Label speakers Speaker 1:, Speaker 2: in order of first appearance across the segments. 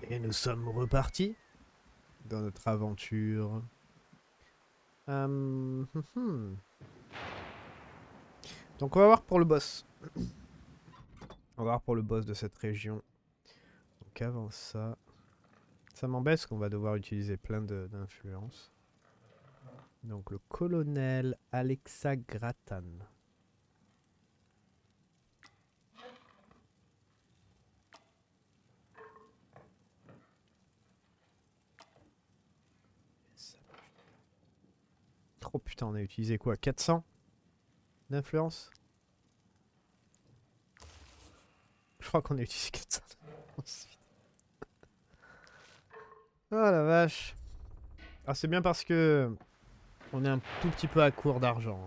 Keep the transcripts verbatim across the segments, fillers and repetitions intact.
Speaker 1: Et nous sommes repartis dans notre aventure. Euh, hum, hum. Donc on va voir pour le boss. On va voir pour le boss de cette région. Donc avant ça... Ça m'embête parce qu'on va devoir utiliser plein d'influences. Donc le colonel Alexa Gratan. Oh putain, on a utilisé quoi, quatre cents d'influence? Je crois qu'on a utilisé quatre cents d'influence. Oh la vache. Ah, c'est bien parce que on est un tout petit peu à court d'argent.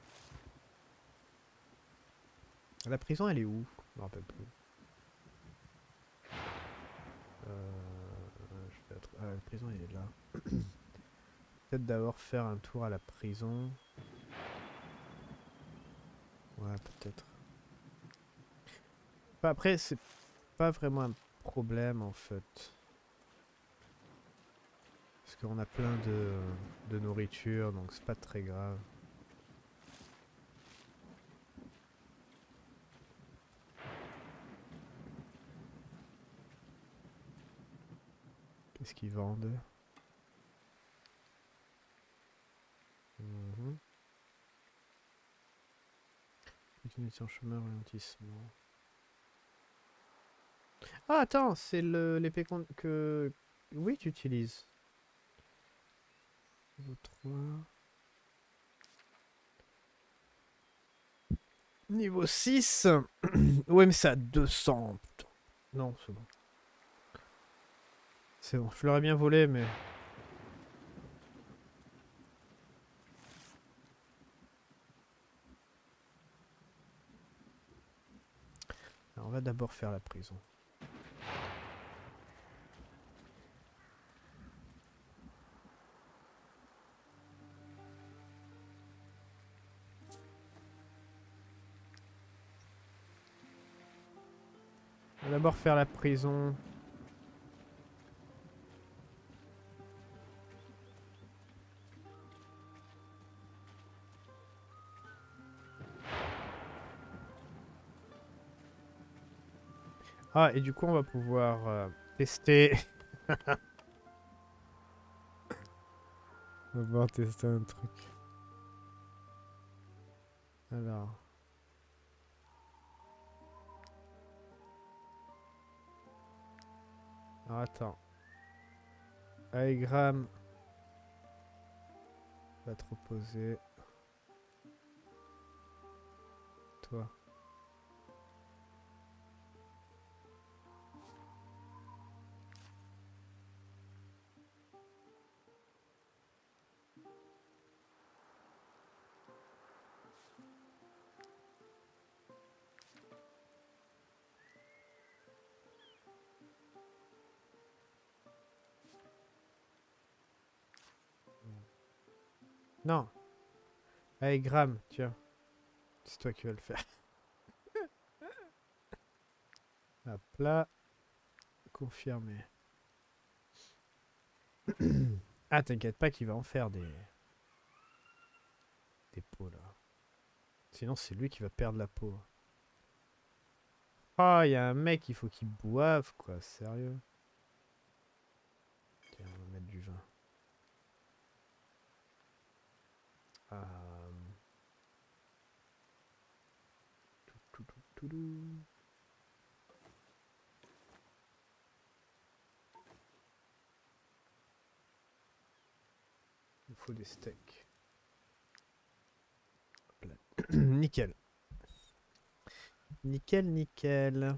Speaker 1: La prison, elle est où? Je me rappelle plus. Euh, je vais être... ah, la prison, elle est là. Peut-être d'abord faire un tour à la prison. Ouais, peut-être. Enfin, après, c'est pas vraiment un problème en fait. Parce qu'on a plein de, de nourriture, donc c'est pas très grave. Qu'est-ce qu'ils vendent? Mhm. Munitions chemin, ralentissement. Ah, attends, c'est l'épée que... Oui, tu utilises. Niveau trois. Niveau six. Ouais, mais c'est à deux cents. Putain. Non, c'est bon. C'est bon, je l'aurais bien volé, mais... Alors, on va d'abord faire la prison. On va d'abord faire la prison. Ah, et du coup, on va pouvoir euh, tester... on va pouvoir tester un truc. Alors... Alors, attends. Aegram va te reposer. Toi. Non. Aegram, tiens. C'est toi qui vas le faire. Hop là. Confirmé. Ah, t'inquiète pas qu'il va en faire des... des pots, là. Sinon, c'est lui qui va perdre la peau. Ah, il y a un mec, il faut qu'il boive, quoi. Sérieux. Tiens, on va mettre du vin. Euh... tout, tout, tout, tout. Il faut des steaks. Hop là. Nickel. Nickel, nickel.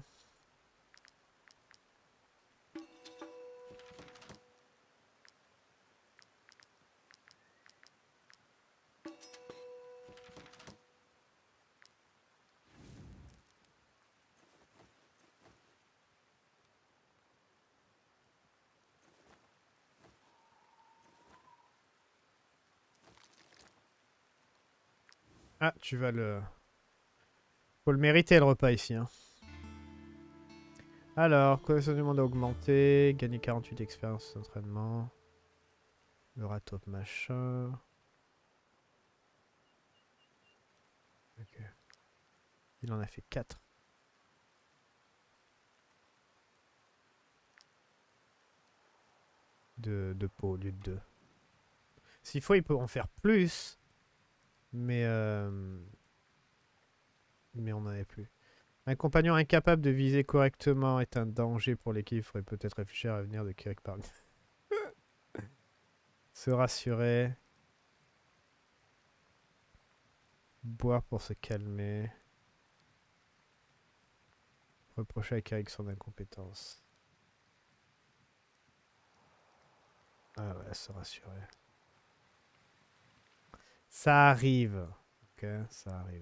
Speaker 1: Ah, tu vas le... Faut le mériter, le repas, ici. Hein. Alors, connaissance du monde a augmenté. Gagner quarante-huit d'expérience d'entraînement. Le ratop machin. Ok. Il en a fait quatre. De, de peau au lieu de deux. S'il faut, il peut en faire plus. Mais... Euh, mais on n'en avait plus. Un compagnon incapable de viser correctement est un danger pour l'équipe. Il faudrait peut-être réfléchir à l'avenir de Kirik parmi. Se rassurer. Boire pour se calmer. Reprocher à Kirik son incompétence. Ah ouais, se rassurer. Ça arrive. Ok, ça arrive.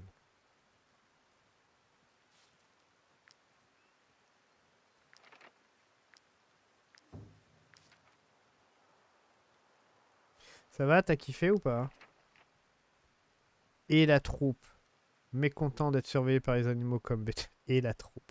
Speaker 1: Ça va, t'as kiffé ou pas? Et la troupe. Mécontent d'être surveillé par les animaux comme bête. Et la troupe.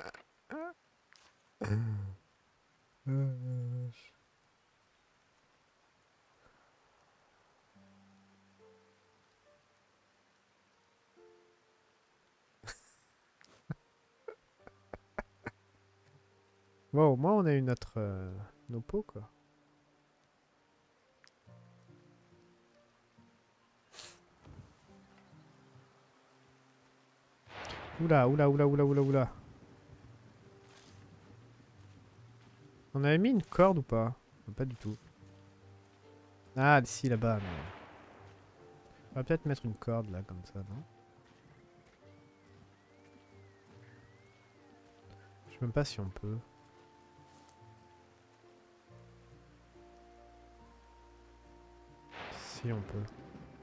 Speaker 1: Bon, au moins on a eu notre... Euh, nos pots, quoi. Oula, oula, oula, oula, oula, oula. On avait mis une corde ou pas? Pas du tout. Ah, si, là-bas. Mais... on va peut-être mettre une corde, là, comme ça, non? Je sais même pas si on peut. Si, on peut.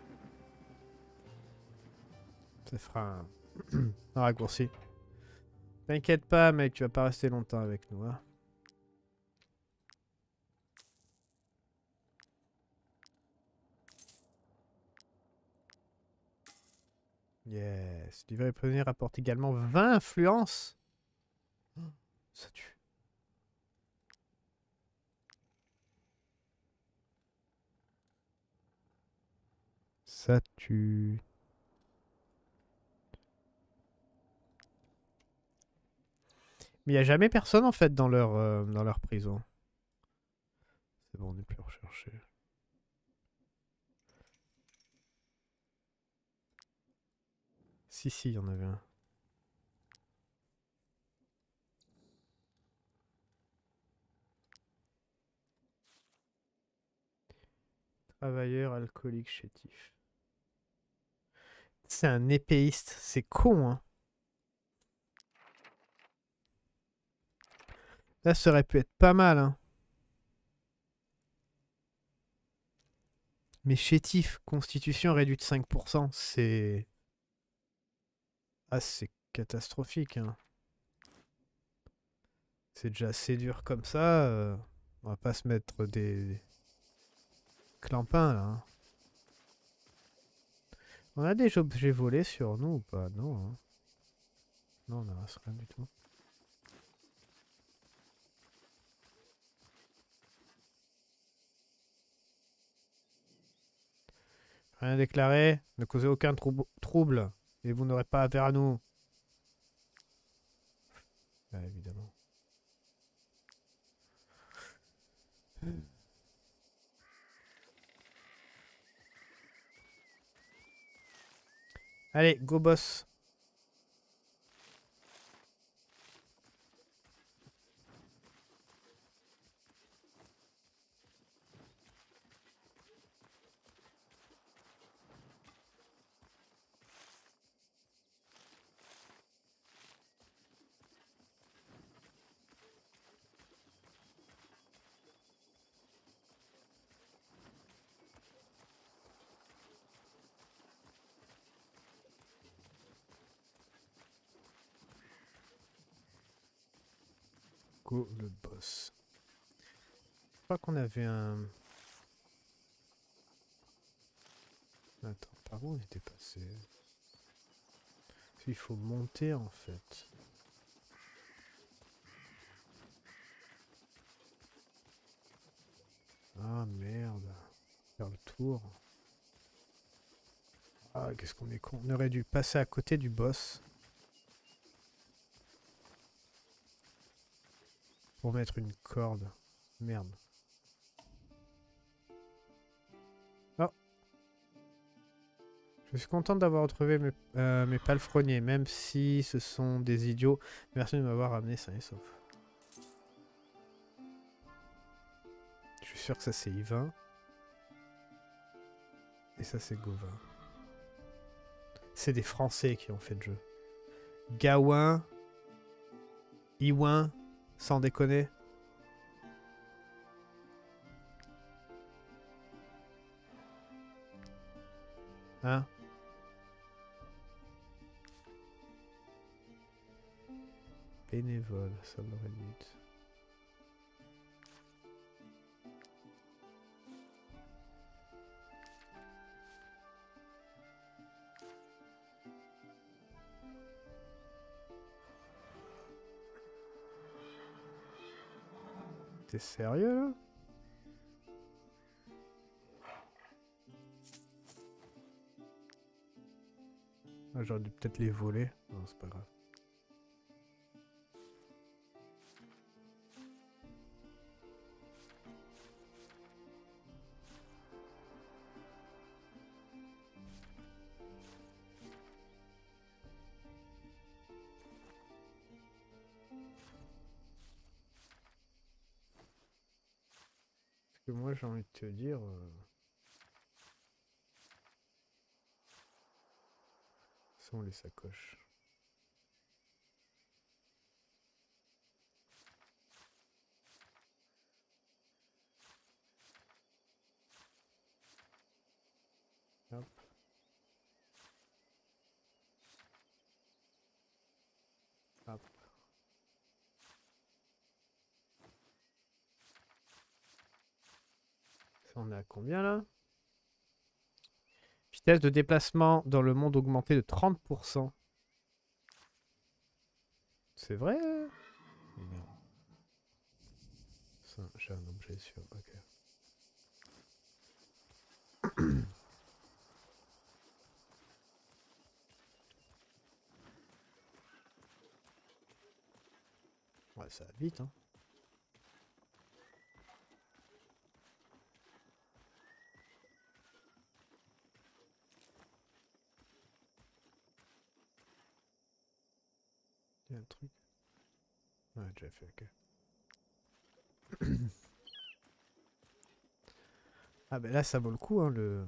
Speaker 1: Ça fera un, un raccourci. T'inquiète pas, mec, tu vas pas rester longtemps avec nous, hein. Yes. Livrer prisonnier rapporte également vingt influences. Oh, ça tue. Ça tue. Mais il n'y a jamais personne en fait dans leur, euh, dans leur prison. C'est bon, on n'est plus recherché. Si, si, il y en avait un. Travailleur alcoolique chétif. C'est un épéiste, c'est con, hein. Là, ça aurait pu être pas mal, hein. Mais chétif, constitution réduite de cinq pour cent, c'est... Ah, c'est catastrophique, hein. C'est déjà assez dur comme ça. Euh, on va pas se mettre des clampins, là, hein. On a des objets volés sur nous ou pas? Non, hein. Non, on a rien du tout. Rien déclaré, ne causez aucun trou trouble, et vous n'aurez pas affaire à nous. Ouais, évidemment. Allez, go boss. Go le boss. Je crois qu'on avait un... Attends, par où on était passé? Il faut monter en fait. tour. Ah, qu'est-ce qu'on est con. On aurait dû passer à côté du boss. Pour mettre une corde. Merde. Oh. Je suis content d'avoir retrouvé mes, euh, mes palefreniers, même si ce sont des idiots. Merci de m'avoir amené sain et sauf. Je suis sûr que ça c'est Yvain. Et ça c'est Gauvin. C'est des Français qui ont fait le jeu. Gawain. Iwin. Sans déconner. Hein? Bénévole, ça m'aurait dit. T'es sérieux là? Ah, j'aurais dû peut-être les voler. Non, c'est pas grave. Parce que moi j'ai envie de te dire... Euh... sont les sacoches. Hop. Hop. Ça on est à combien là? Vitesse de déplacement dans le monde augmentée de trente pour cent. C'est vrai? Non. Ça, j'ai un objet sûr. Ok. Ouais, ça va vite, hein. Il y a un truc. Ouais, déjà fait, ok. Ah ben là, ça vaut le coup, hein, le...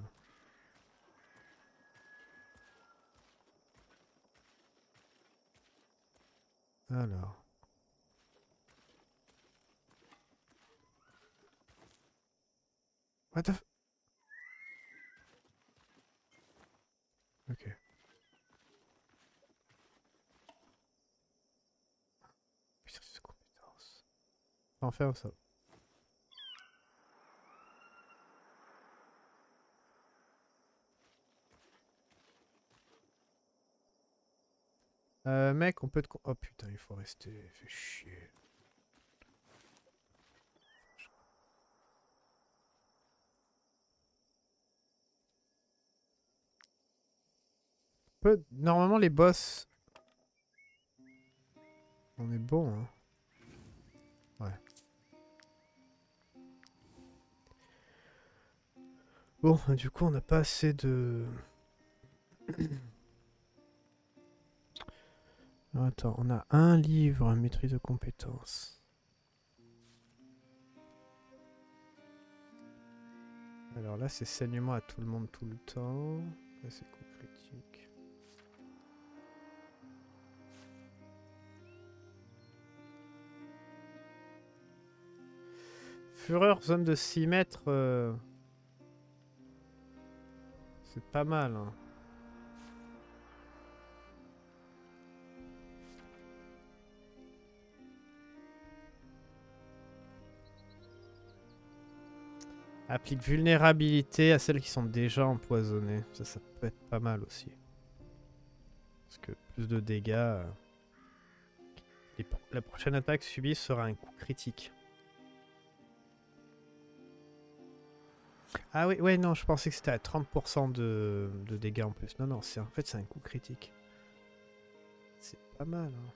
Speaker 1: Alors... What the f... Ok. Exercice de compétence. En faire ça. Euh, mec, on peut te... Oh putain, il faut rester... Fait chier. Peu... Normalement, les boss... On est bon, hein. Ouais. Bon, du coup, on n'a pas assez de... Attends, on a un livre, maîtrise de compétences. Alors là, c'est saignement à tout le monde tout le temps. Là, c'est coup critique. Fureur, zone de six mètres. Euh... C'est pas mal, hein. Applique vulnérabilité à celles qui sont déjà empoisonnées. Ça, ça peut être pas mal aussi. Parce que plus de dégâts... Euh... Les pro la prochaine attaque subie sera un coup critique. Ah oui, ouais, non, je pensais que c'était à trente pour cent de, de dégâts en plus. Non, non, en fait, c'est un coup critique. C'est pas mal, hein.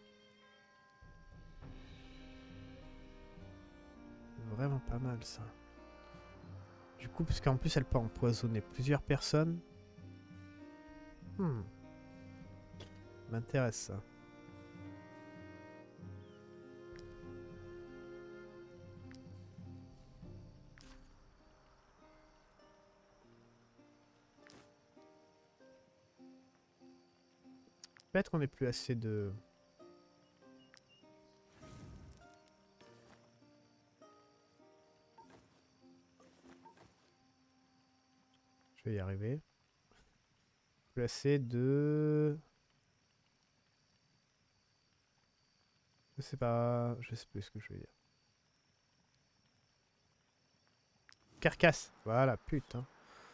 Speaker 1: Vraiment pas mal, ça. Du coup, parce qu'en plus, elle peut empoisonner plusieurs personnes. Hmm. M'intéresse, ça. Peut-être qu'on n'est plus assez de... Je vais y arriver. Plus assez de... Je sais pas... Je sais plus ce que je veux dire. Carcasse. Voilà, putain.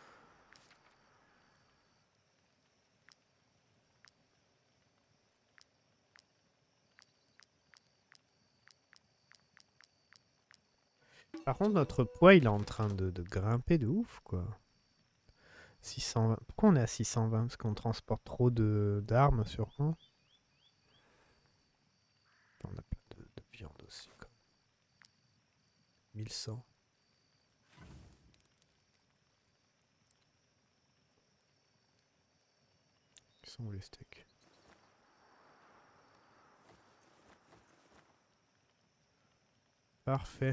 Speaker 1: Par contre, notre poids, il est en train de, de grimper de ouf, quoi. six cent vingt. Pourquoi on est à six cent vingt? Parce qu'on transporte trop de d'armes sur un. On a plein de, de viande aussi, quoi. mille cent. Ils sont où les steaks? Parfait.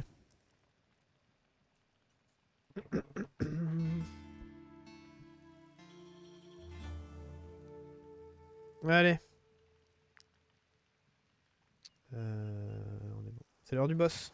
Speaker 1: Allez. Euh, on est bon. C'est l'heure du boss.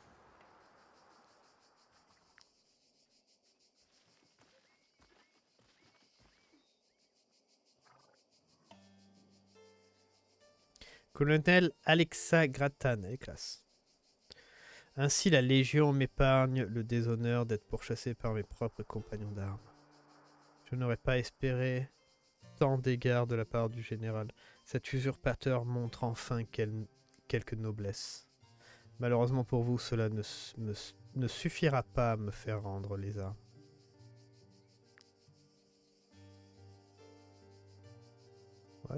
Speaker 1: Colonel Alexa Gratan, elle est classe. Ainsi la Légion m'épargne le déshonneur d'être pourchassé par mes propres compagnons d'armes. Je n'aurais pas espéré tant d'égards de la part du général. Cet usurpateur montre enfin quel, quelque noblesse. Malheureusement pour vous, cela ne, me, ne suffira pas à me faire rendre les armes. What?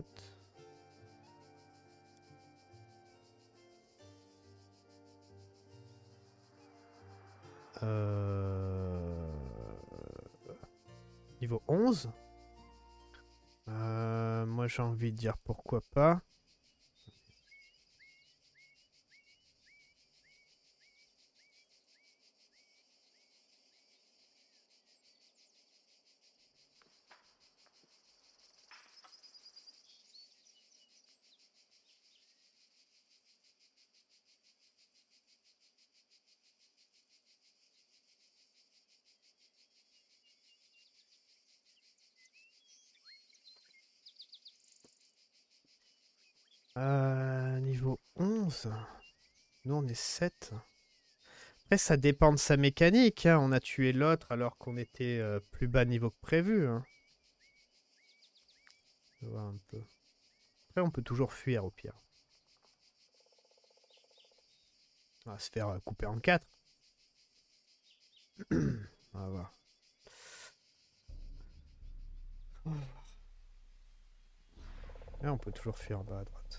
Speaker 1: Euh... Niveau onze? euh, Moi j'ai envie de dire pourquoi pas. Euh, niveau onze. Nous on est sept. Après ça dépend de sa mécanique, hein. On a tué l'autre alors qu'on était euh, plus bas niveau que prévu, hein. On va voir un peu. Après on peut toujours fuir au pire. On va se faire euh, couper en quatre. On va voir. Et on peut toujours fuir en bas à droite.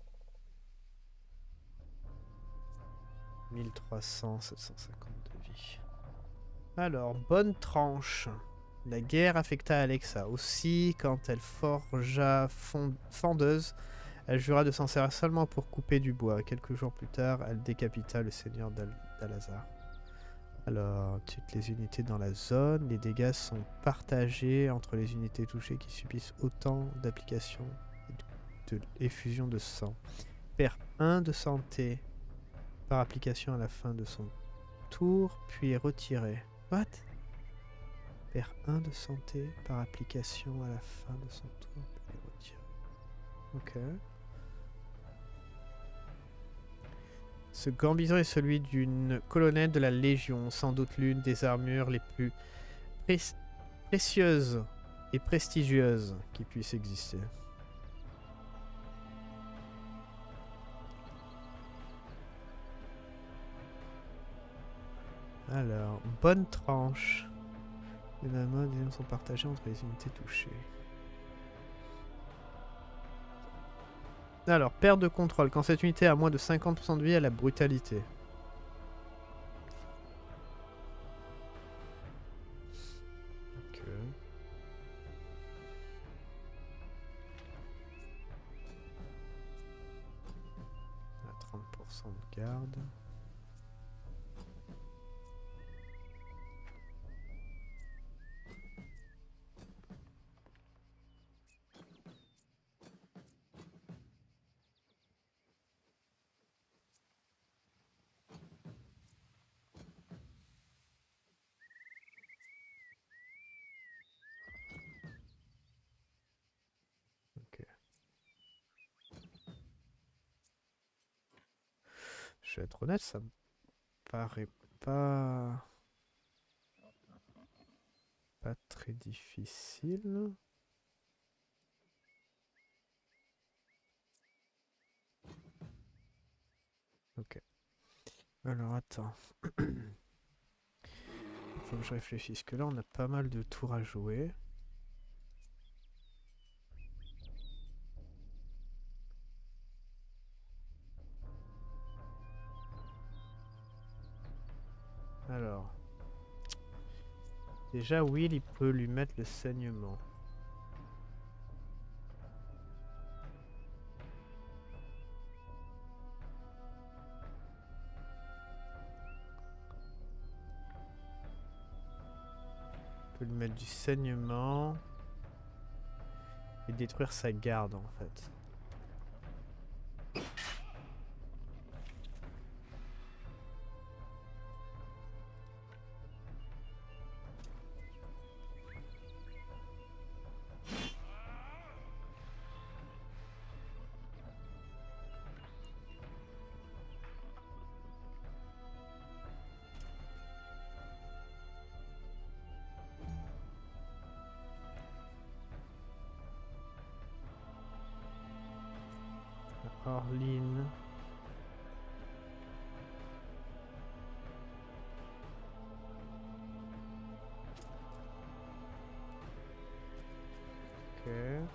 Speaker 1: mille trois cents, sept cent cinquante de vie. Alors, bonne tranche. La guerre affecta Alexa. Aussi, quand elle forgea fond fendeuse, elle jura de s'en servir seulement pour couper du bois. Quelques jours plus tard, elle décapita le seigneur d'Al-Azar. Alors, toutes les unités dans la zone. Les dégâts sont partagés entre les unités touchées qui subissent autant d'applications et de effusion de sang. Perd un de santé par application à la fin de son tour, puis est retiré. What? Perd un de santé par application à la fin de son tour, puis est retiré. Ok. Ce gambison est celui d'une colonelle de la Légion, sans doute l'une des armures les plus pré précieuses et prestigieuses qui puissent exister. Alors, bonne tranche. Les dégâts des ennemis sont partagés entre les unités touchées. Alors, perte de contrôle. Quand cette unité a moins de cinquante pour cent de vie, elle a brutalité. Ok. Elle a trente pour cent de garde. Ok. Je vais être honnête, ça me paraît pas... pas très difficile. Ok. Alors attends. Faut que je réfléchisse, que là on a pas mal de tours à jouer. Alors. Déjà Will il peut lui mettre le saignement. Il peut lui mettre du saignement. Et détruire sa garde en fait. Orline. Ok.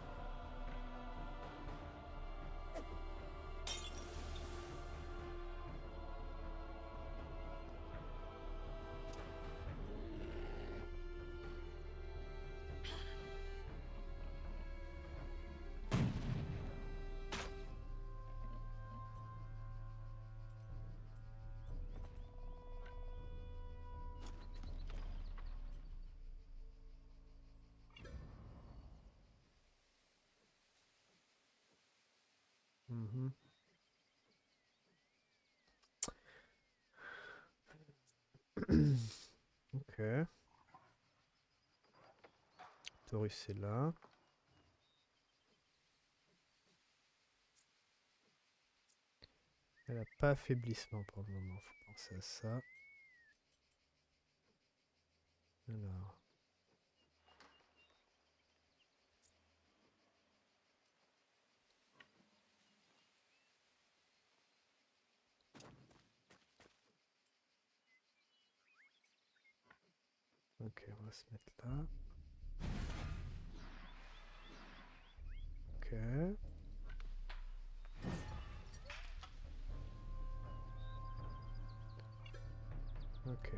Speaker 1: Mhm. Ok. Taurus est là. Elle a pas affaiblissement pour le moment, faut penser à ça. Alors. Ok, on va se mettre là. Ok. Ok.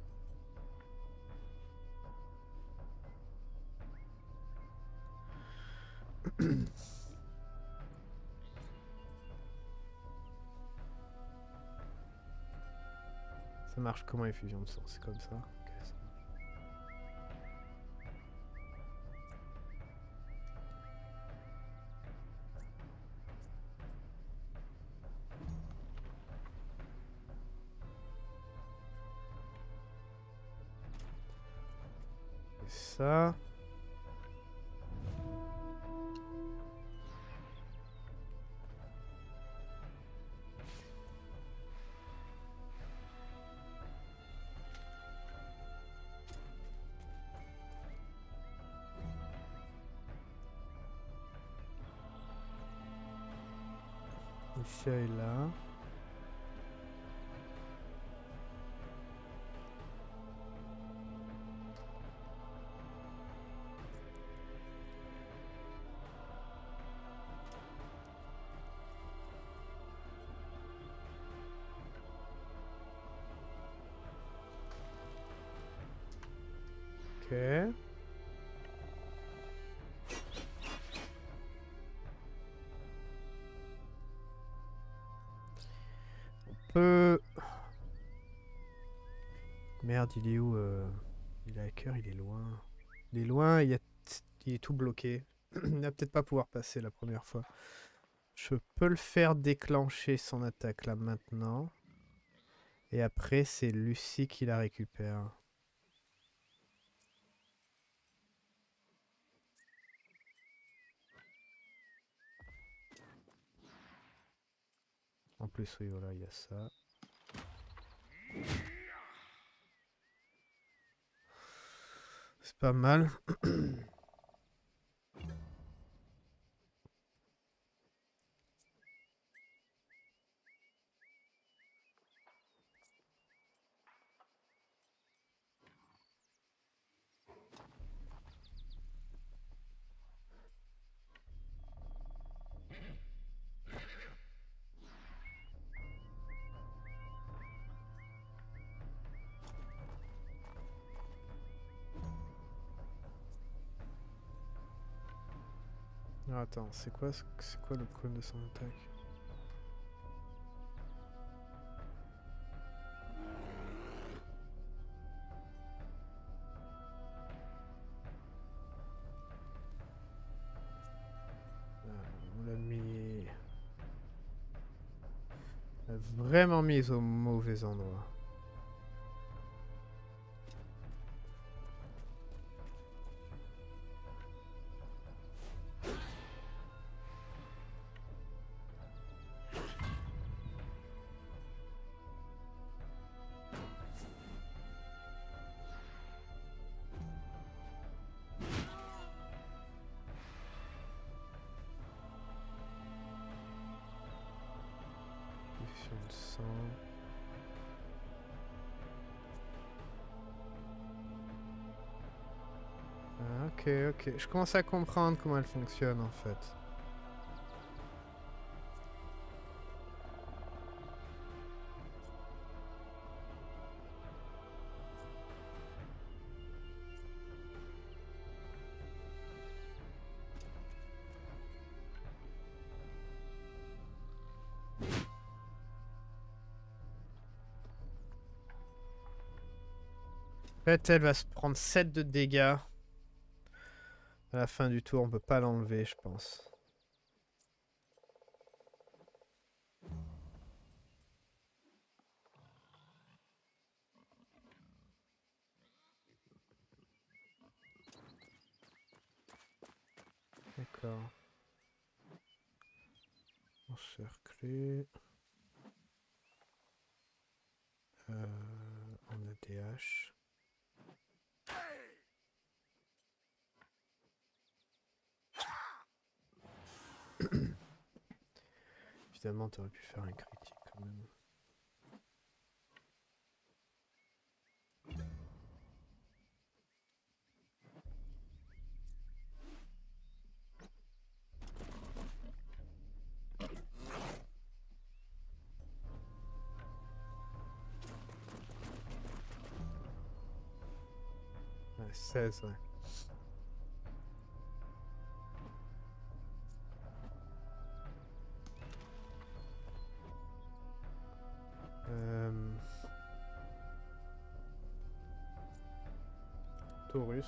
Speaker 1: Ça marche comment les fusions de sang? C'est comme ça? Ok, ça marche. Et ça. Lucia est là. Ok. On peut... Merde, il est où euh... Il est à cœur, il est loin. Il est loin, il, y a... il est tout bloqué. Il va peut-être pas pouvoir passer la première fois. Je peux le faire déclencher son attaque là maintenant. Et après, c'est Lucie qui la récupère. En plus, oui, voilà, il y a ça. C'est pas mal. Ah, attends, c'est quoi, c'est quoi le problème de son attaque? On l'a mis... On l'a vraiment mis au mauvais endroit. Diffusion de sang. Ah, ok, ok. Je commence à comprendre comment elle fonctionne en fait. En fait, elle va se prendre sept de dégâts. À la fin du tour, on peut pas l'enlever, je pense. D'accord. Encerclé. Euh, on a des haches. Évidemment, t'aurais pu faire un critique quand même. Ouais, seize, ouais. Euh... Taurus.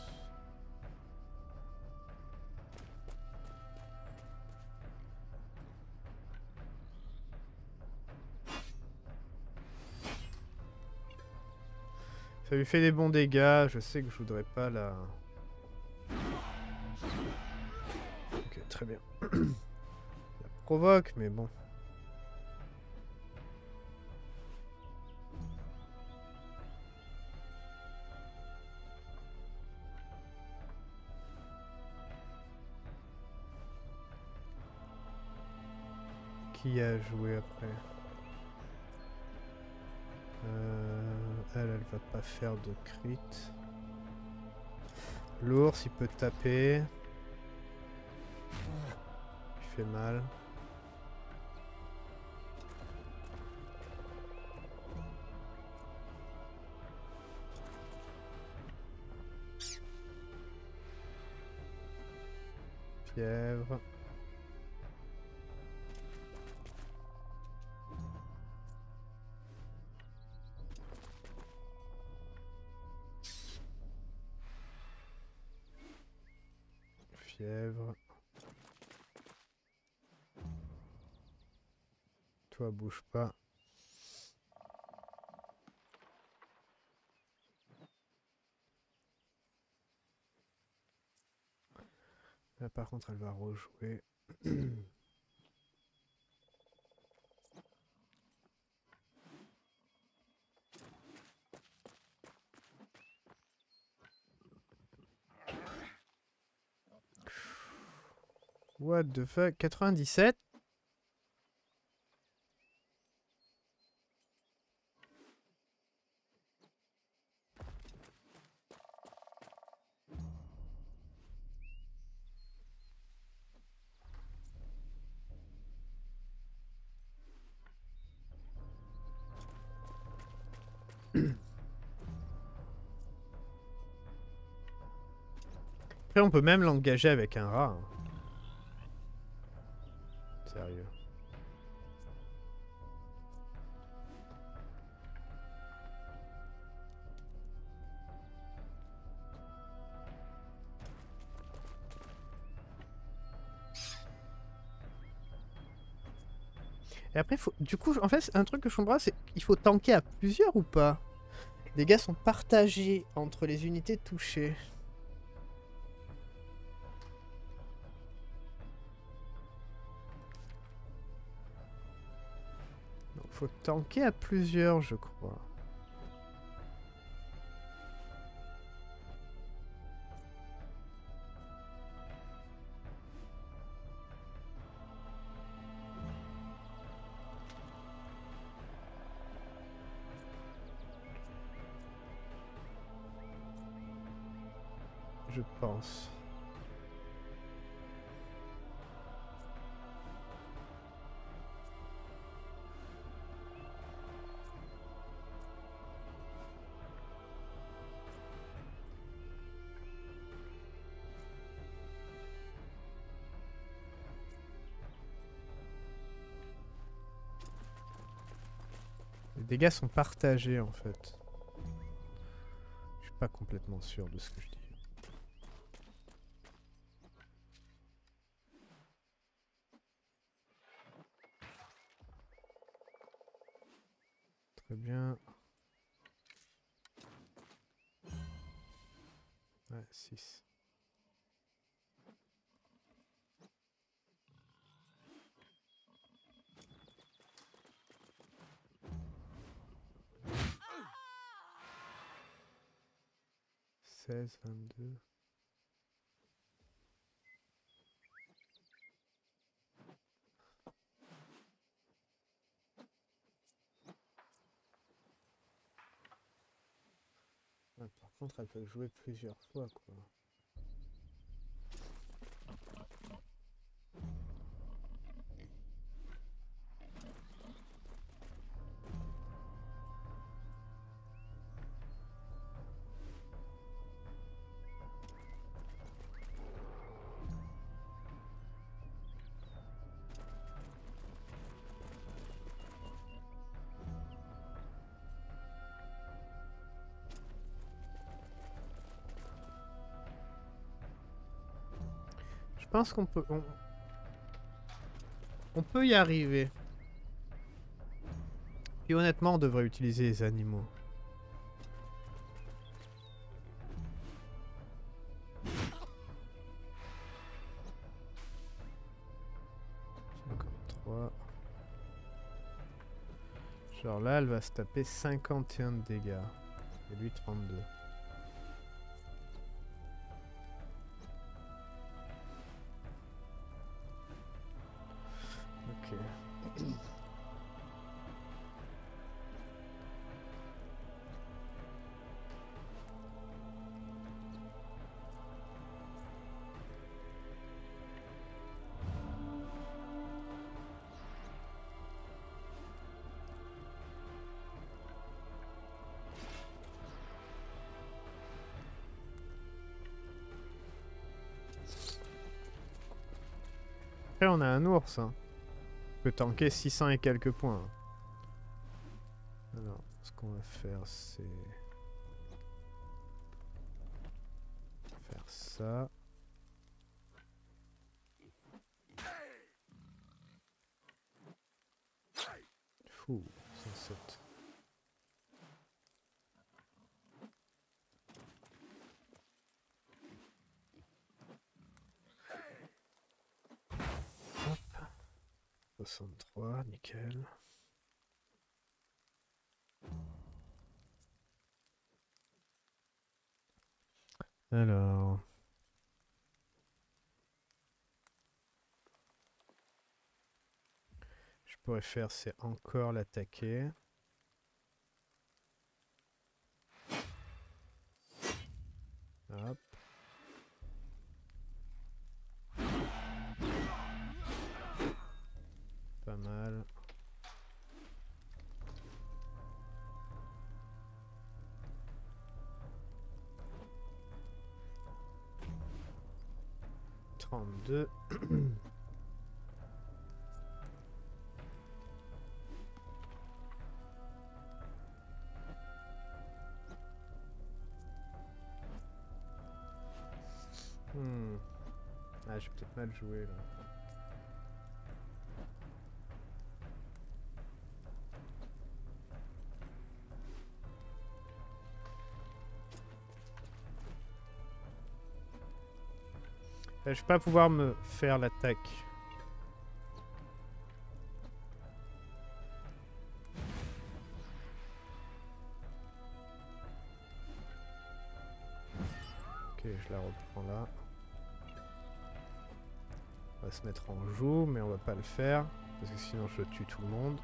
Speaker 1: Ça lui fait des bons dégâts, je sais que je voudrais pas la... Ok, très bien. La provoque, mais bon. Qui a joué après? euh, Elle, elle va pas faire de crit. L'ours, il peut taper. Il fait mal. Fièvre. Fièvre. Toi, bouge pas. Là, par contre, elle va rejouer. What the fuck? quatre-vingt-dix-sept? Après, on peut même l'engager avec un rat. Hein. Sérieux. Et après, faut... du coup, en fait, un truc que je comprends, c'est qu'il faut tanker à plusieurs ou pas? Les dégâts sont partagés entre les unités touchées. Donc, faut tanker à plusieurs, je crois. Je pense. Les dégâts sont partagés en fait. Je suis pas complètement sûr de ce que je dis. Très bien. Ouais, six. seize, vingt-deux. Ouais, par contre, elle peut jouer plusieurs fois, quoi. Je pense qu'on peut... On... on peut y arriver. Et honnêtement, on devrait utiliser les animaux. cinquante-trois. Genre là, elle va se taper cinquante et un de dégâts. Et lui, trente-deux. Ok. Après, on a un ours. Hein. On peut tanker six cents et quelques points. Alors, ce qu'on va faire, c'est... faire ça. Fou, cent sept. Hop. soixante-trois, nickel. Alors... je pourrais faire, c'est encore l'attaquer. Hop. Pas mal. trente-deux. Hmm. Ah, j'ai peut-être mal joué là. Je vais pas pouvoir me faire l'attaque. Ok, je la reprends là. On va se mettre en joue, mais on va pas le faire. Parce que sinon je tue tout le monde.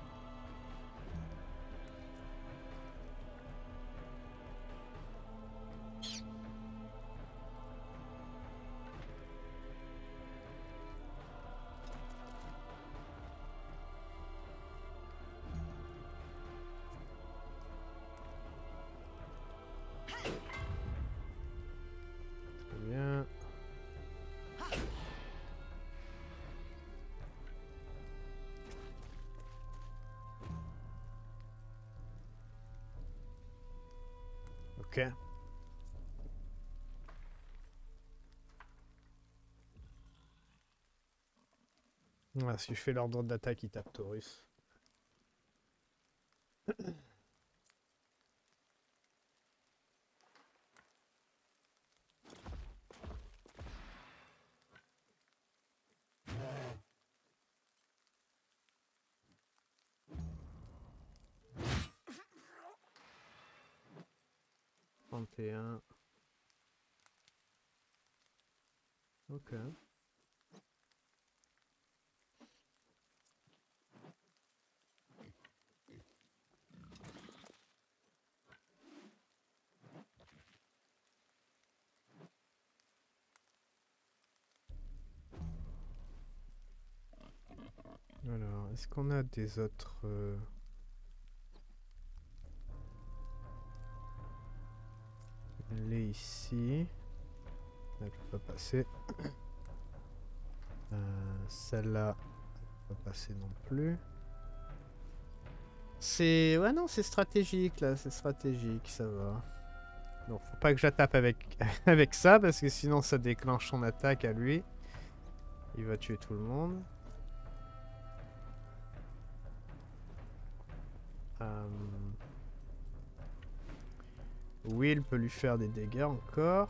Speaker 1: Très bien. Ok. Ah, si je fais l'ordre d'attaque, il tape Taurus. trente et un. Ok. Alors, est-ce qu'on a des autres... Euh... Elle est ici. Elle peut pas passer. Euh, Celle-là, elle peut pas passer non plus. C'est... Ouais, non, c'est stratégique, là. C'est stratégique, ça va. Non, faut pas que j'attaque avec... avec ça, parce que sinon ça déclenche son attaque à lui. Il va tuer tout le monde. Euh... Will peut lui faire des dégâts encore.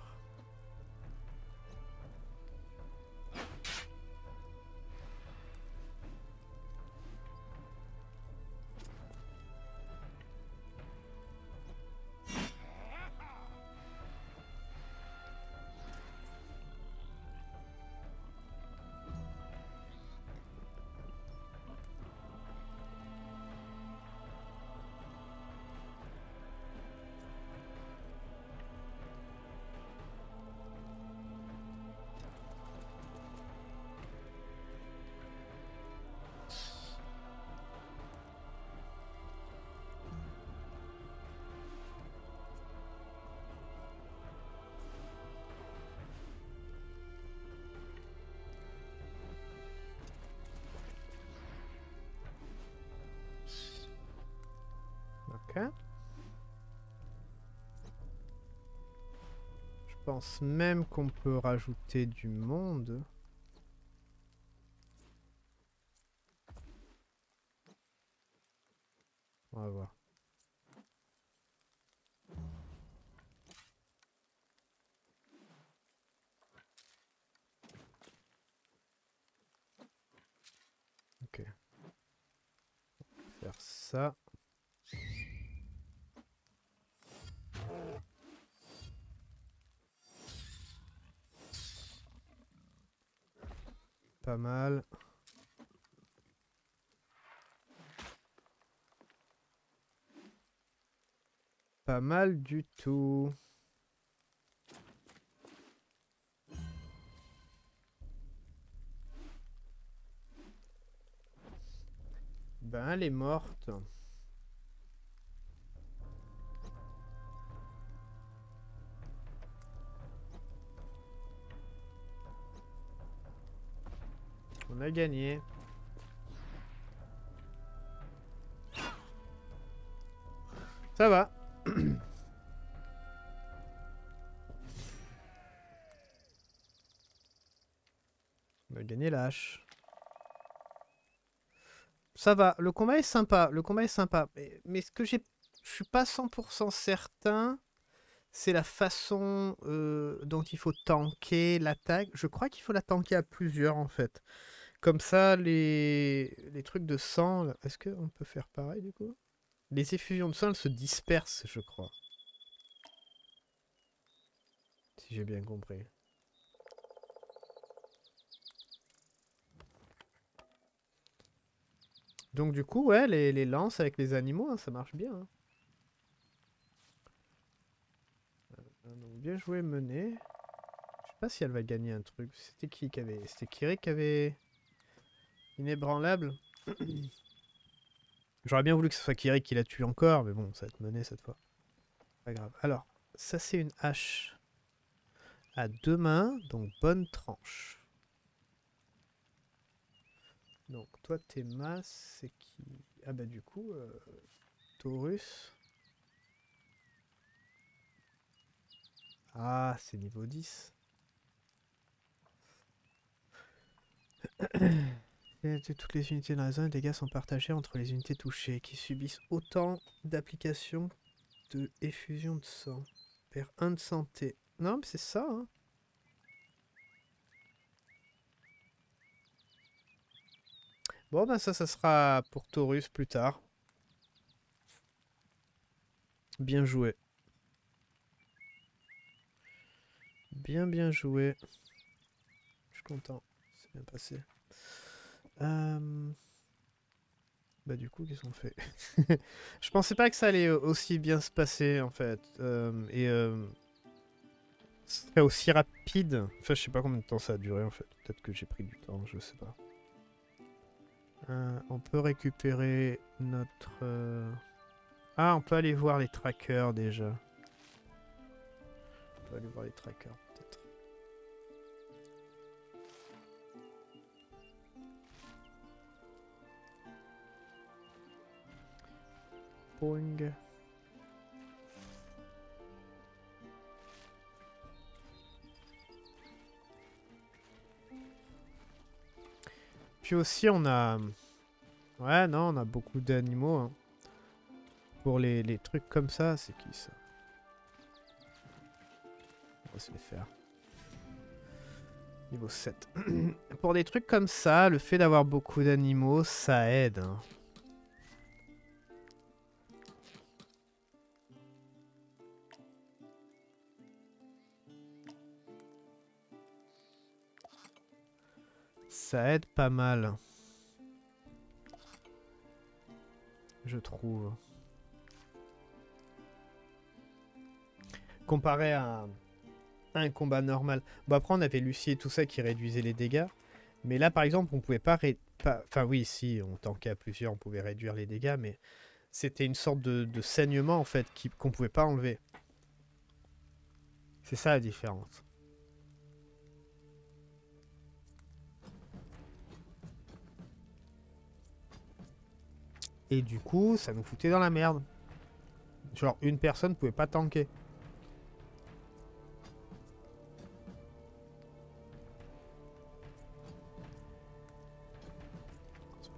Speaker 1: pense même qu'on peut rajouter du monde. On va voir. Ok. On va faire ça. Pas mal. Pas mal du tout. Ben, elle est morte. On a gagné. Ça va. On a gagné la hache. Ça va, le combat est sympa, le combat est sympa. Mais, mais ce que j'ai... Je suis pas cent pour cent certain, c'est la façon euh, dont il faut tanker l'attaque. Je crois qu'il faut la tanker à plusieurs en fait. Comme ça, les, les trucs de sang... Est-ce qu'on peut faire pareil du coup? Les effusions de sang, elles se dispersent, je crois. Si j'ai bien compris. Donc du coup, ouais, les, les lances avec les animaux, hein, ça marche bien. Hein. Euh, donc bien joué, mené. Je sais pas si elle va gagner un truc. C'était qui qui avait... C'était Kiri qui avait... Inébranlable. J'aurais bien voulu que ce soit Kiri qui la tue encore, mais bon, ça va être mené cette fois. Pas grave. Alors, ça c'est une hache à deux mains, donc bonne tranche. Donc toi tes masses, c'est qui? Ah bah du coup, euh, Taurus. Ah, c'est niveau dix. Toutes les unités dans la zone, les dégâts sont partagés entre les unités touchées, qui subissent autant d'applications de effusion de sang. Perd un de santé. Non, mais c'est ça, hein. Bon, ben ça, ça sera pour Taurus plus tard. Bien joué. Bien, bien joué. Je suis content. C'est bien passé. Euh... Bah du coup, qu'est-ce qu'on fait? Je pensais pas que ça allait aussi bien se passer, en fait. Euh, et... Euh... Ce serait aussi rapide. Enfin, je sais pas combien de temps ça a duré, en fait. Peut-être que j'ai pris du temps, je sais pas. Euh, on peut récupérer notre... Euh... Ah, on peut aller voir les trackers, déjà. On peut aller voir les trackers, peut-être. Boing. Puis aussi, on a... Ouais, non, on a beaucoup d'animaux. Hein. Pour les, les trucs comme ça, c'est qui ça? On va se les faire. Niveau sept. Pour des trucs comme ça, le fait d'avoir beaucoup d'animaux, ça aide. Hein. Ça aide pas mal. Je trouve. Comparé à un, un combat normal. Bon après on avait Lucie et tout ça qui réduisait les dégâts. Mais là par exemple on pouvait pas... Ré... pas... Enfin oui si on tankait à plusieurs on pouvait réduire les dégâts. Mais c'était une sorte de, de saignement en fait qui... qu'on pouvait pas enlever. C'est ça la différence. Et du coup, ça nous foutait dans la merde. Genre, une personne pouvait pas tanker.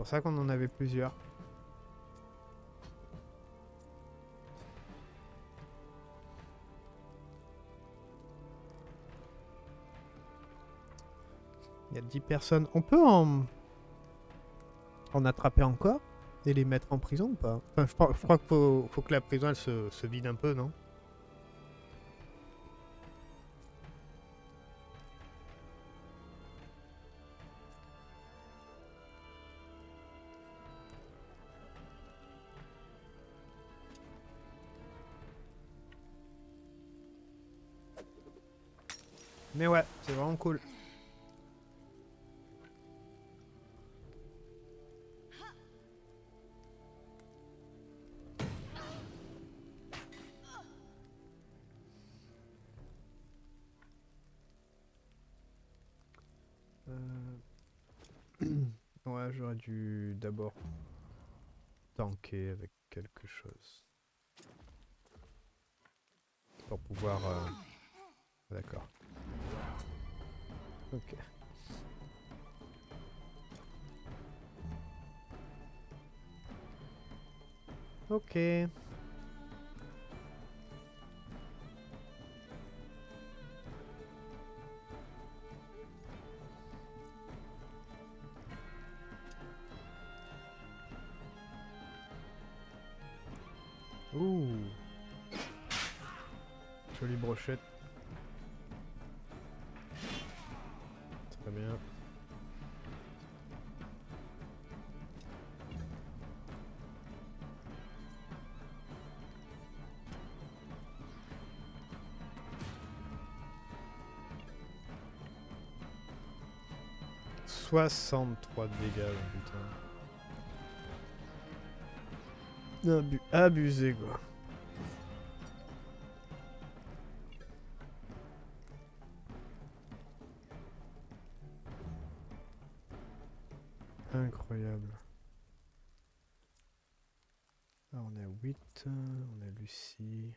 Speaker 1: pour ça qu'on en avait plusieurs. Il y a dix personnes. On peut en... en attraper encore et les mettre en prison ou pas? Enfin, je, crois, je crois qu'il faut, faut que la prison elle se, se vide un peu, non? Mais ouais, c'est vraiment cool. Euh... ouais, j'aurais dû d'abord tanker avec quelque chose. Pour pouvoir... Euh... D'accord. Ok. Ok. Ouh. Jolie brochette. Très bien. soixante-trois de dégâts, putain. Abu abusé, quoi. Incroyable. Ah, on est à huit, on a Lucie.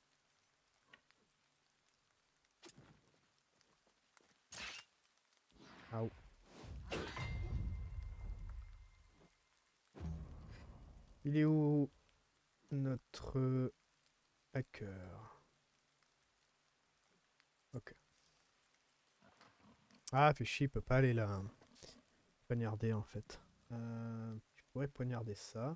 Speaker 1: Ah, il est où notre hacker? Ok. Ah, fait chier, il peut pas aller là. Poignarder en fait. Euh, tu pourrais poignarder ça.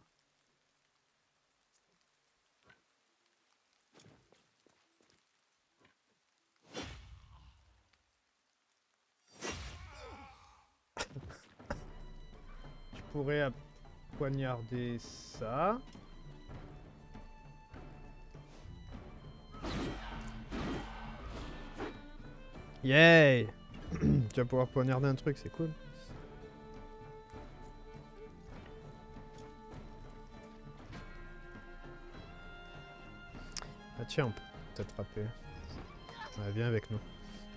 Speaker 1: Tu pourrais poignarder ça. Yay! Tu vas pouvoir poignarder un truc, c'est cool. Ah tiens, on peut t'attraper. Ouais, viens avec nous.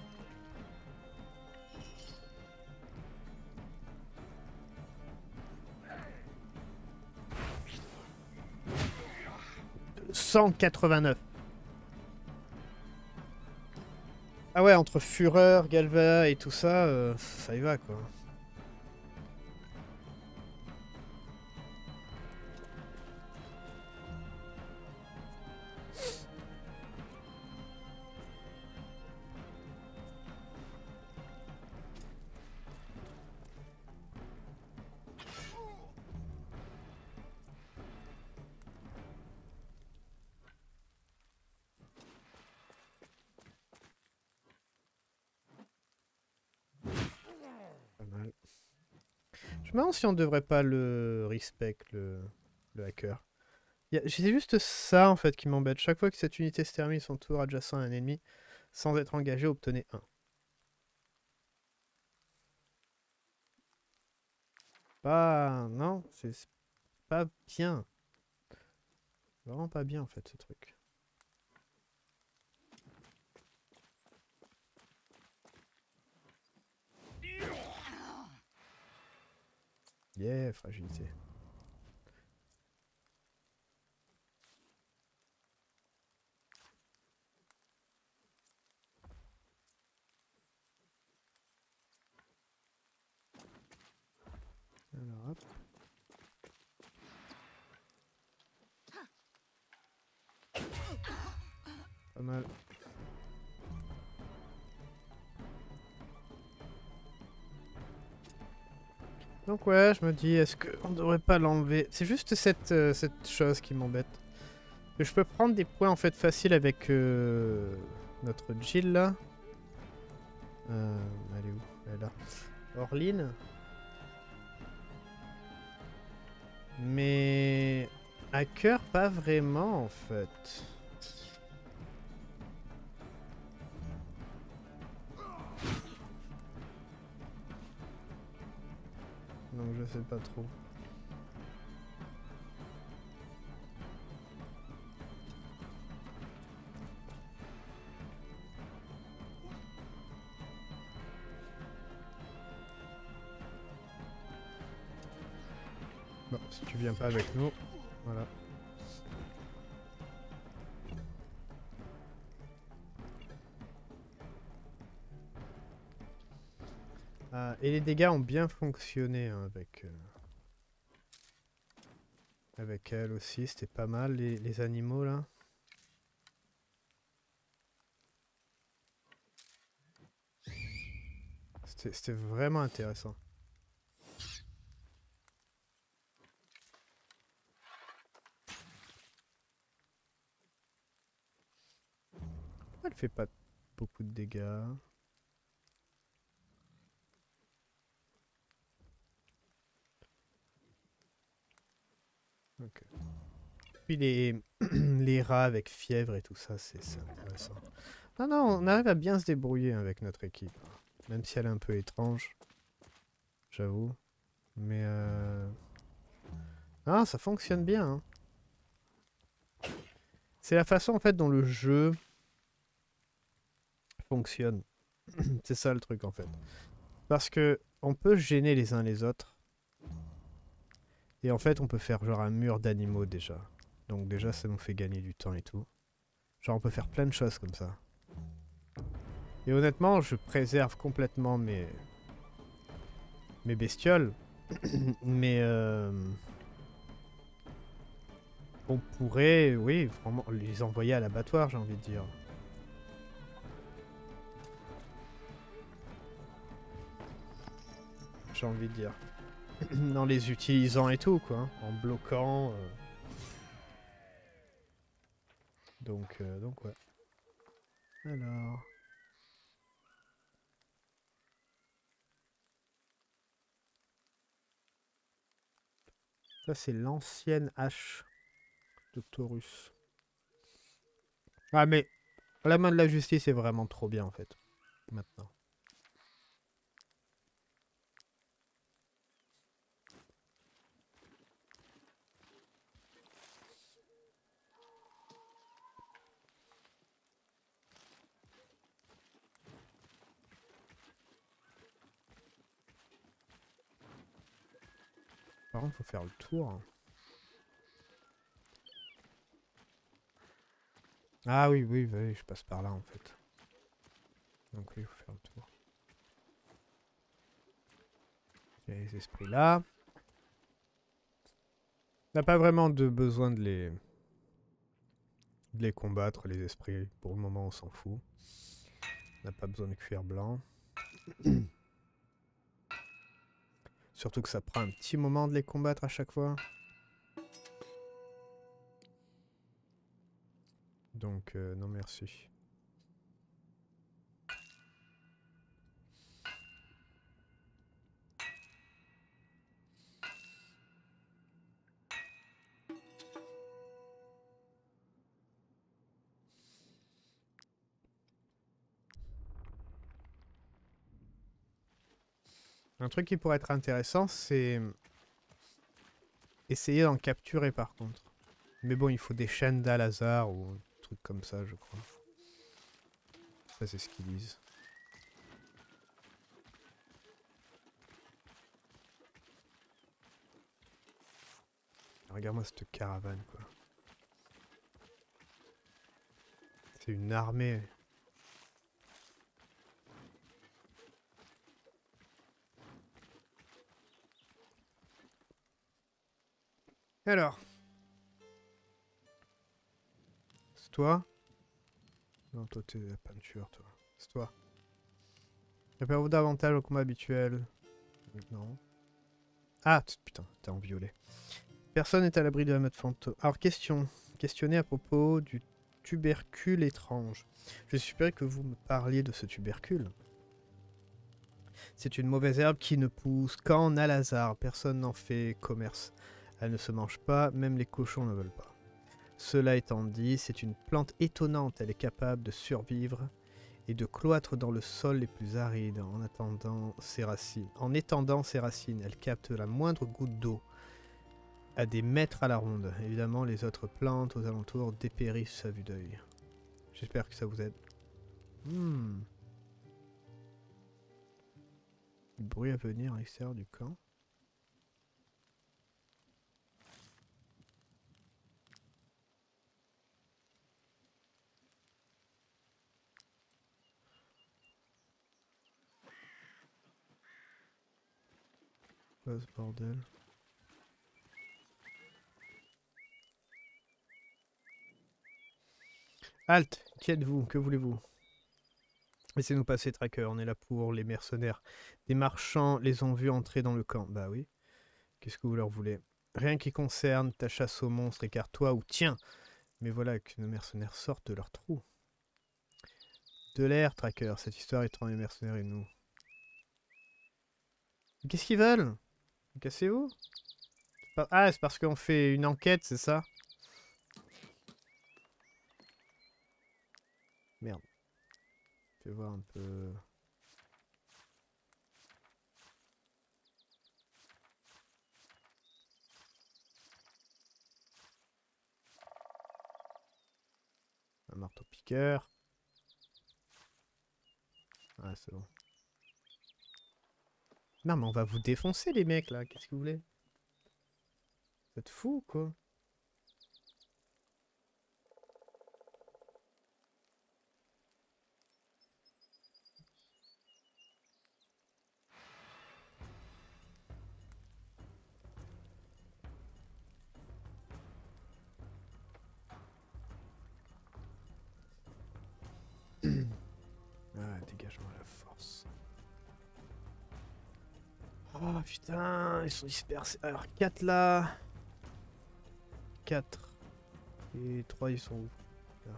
Speaker 1: cent quatre-vingt-neuf. Ah ouais, entre Fureur, Galva et tout ça, euh, ça y va quoi. Pas mal. Je me demande si on devrait pas le respect, le, le hacker. C'est juste ça en fait qui m'embête. Chaque fois que cette unité se termine son tour adjacent à un ennemi, sans être engagé, obtenez un. Pas... Non, c'est pas bien. Vraiment pas bien en fait ce truc. Yeah, fragilité. Alors hop. pas mal. Donc ouais, je me dis, est-ce qu'on devrait pas l'enlever? C'est juste cette, euh, cette chose qui m'embête. Je peux prendre des points en fait faciles avec euh, notre Jill là. Euh, elle est où? Elle est là. Orline. Mais... Hacker, pas vraiment en fait. Donc je sais pas trop. Bon, si tu viens pas avec nous, voilà. Ah, et les dégâts ont bien fonctionné hein, avec... Euh... Avec elle aussi, c'était pas mal les, les animaux là. C'était vraiment intéressant. Elle fait pas beaucoup de dégâts. Ok. Puis les, les rats avec fièvre et tout ça, c'est intéressant. Non, non, on arrive à bien se débrouiller avec notre équipe. Même si elle est un peu étrange. J'avoue. Mais euh... ah, ça fonctionne bien. Hein. C'est la façon en fait dont le jeu fonctionne. C'est ça le truc en fait. Parce que on peut gêner les uns les autres. Et en fait, on peut faire genre un mur d'animaux déjà. Donc déjà, ça nous fait gagner du temps et tout. Genre, on peut faire plein de choses comme ça. Et honnêtement, je préserve complètement mes, mes bestioles. Mais euh... on pourrait, oui, vraiment les envoyer à l'abattoir, j'ai envie de dire. J'ai envie de dire. En les utilisant et tout, quoi. Hein, en bloquant. Euh... Donc, euh, donc, ouais. Alors... Ça, c'est l'ancienne hache de Taurus. Ah, mais la main de la justice est vraiment trop bien, en fait. Maintenant. Par contre, faut faire le tour. Hein. Ah oui, oui, oui, je passe par là, en fait. Donc oui, il faut faire le tour. Il y a les esprits là. On n'a pas vraiment de besoin de les... de les combattre, les esprits. Pour le moment, on s'en fout. On n'a pas besoin de cuir blanc. Surtout que ça prend un petit moment de les combattre à chaque fois. Donc, euh, non merci. Un truc qui pourrait être intéressant, c'est essayer d'en capturer par contre. Mais bon, il faut des chaînes d'Al-Azhar ou un truc comme ça, je crois. Ça, c'est ce qu'ils disent. Regarde-moi cette caravane, quoi. C'est une armée. Alors. C'est toi? Non, toi t'es la peinture, toi. C'est toi. Préparez-vous davantage au combat habituel. Non. Ah, putain, t'es en violet. Personne n'est à l'abri de la mode fantôme. Alors, question. Questionner à propos du tubercule étrange. Je suppose que vous me parliez de ce tubercule. C'est une mauvaise herbe qui ne pousse qu'en Al-Hasar. Personne n'en fait commerce. Elle ne se mange pas, même les cochons ne veulent pas. Cela étant dit, c'est une plante étonnante. Elle est capable de survivre et de cloître dans le sol les plus arides en attendant ses racines. En étendant ses racines, elle capte la moindre goutte d'eau à des mètres à la ronde. Évidemment, les autres plantes aux alentours dépérissent à vue d'œil. J'espère que ça vous aide. Hmm. Du bruit à venir à l'extérieur du camp. Quoi ce bordel? Halte! Qui êtes-vous? Que voulez-vous? Laissez-nous passer, tracker. On est là pour les mercenaires. Des marchands les ont vus entrer dans le camp. Bah oui. Qu'est-ce que vous leur voulez? Rien qui concerne ta chasse aux monstres, écarte-toi ou tiens! Mais voilà que nos mercenaires sortent de leur trou. De l'air, tracker. Cette histoire est entre les mercenaires et nous. Qu'est-ce qu'ils veulent? Cassez-vous? Ah, c'est parce qu'on fait une enquête, c'est ça? Merde. Fais voir un peu... Un marteau-piqueur. Ah, c'est bon. Non, mais on va vous défoncer, les mecs, là. Qu'est-ce que vous voulez? Vous êtes fous, quoi? Ah, dégagement à la force. Oh, putain, ils sont dispersés. Alors, quatre là. quatre. Et trois, ils sont où? Là.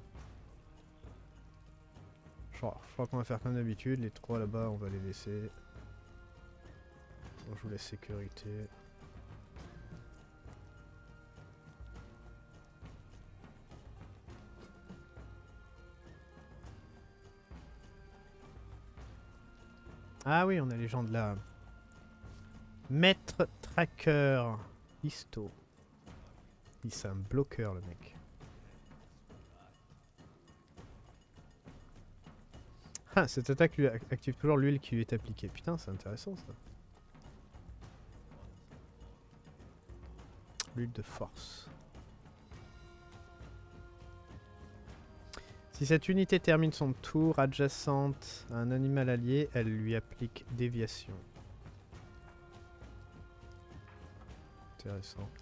Speaker 1: Je crois, je crois qu'on va faire comme d'habitude. Les trois là-bas, on va les laisser. Bon, je vous laisse sécurité. Ah oui, on a les gens de là. Maître Tracker. Histo. Il c'est un bloqueur, le mec. Ah, cette attaque lui active toujours l'huile qui lui est appliquée. Putain, c'est intéressant ça. L'huile de force. Si cette unité termine son tour adjacente à un animal allié, elle lui applique déviation. Intéressant.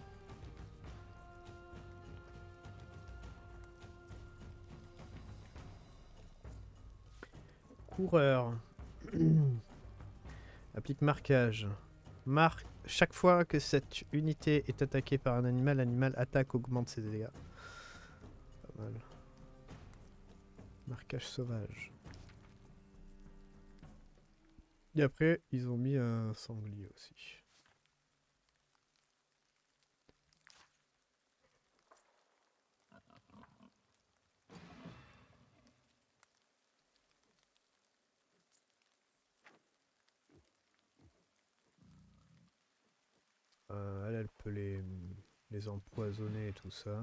Speaker 1: Coureur. Applique marquage. Marque chaque fois que cette unité est attaquée par un animal, l'animal attaque augmente ses dégâts. Pas mal. Marquage sauvage. Et après, ils ont mis un sanglier aussi. Euh, elle, elle peut les, les empoisonner et tout ça.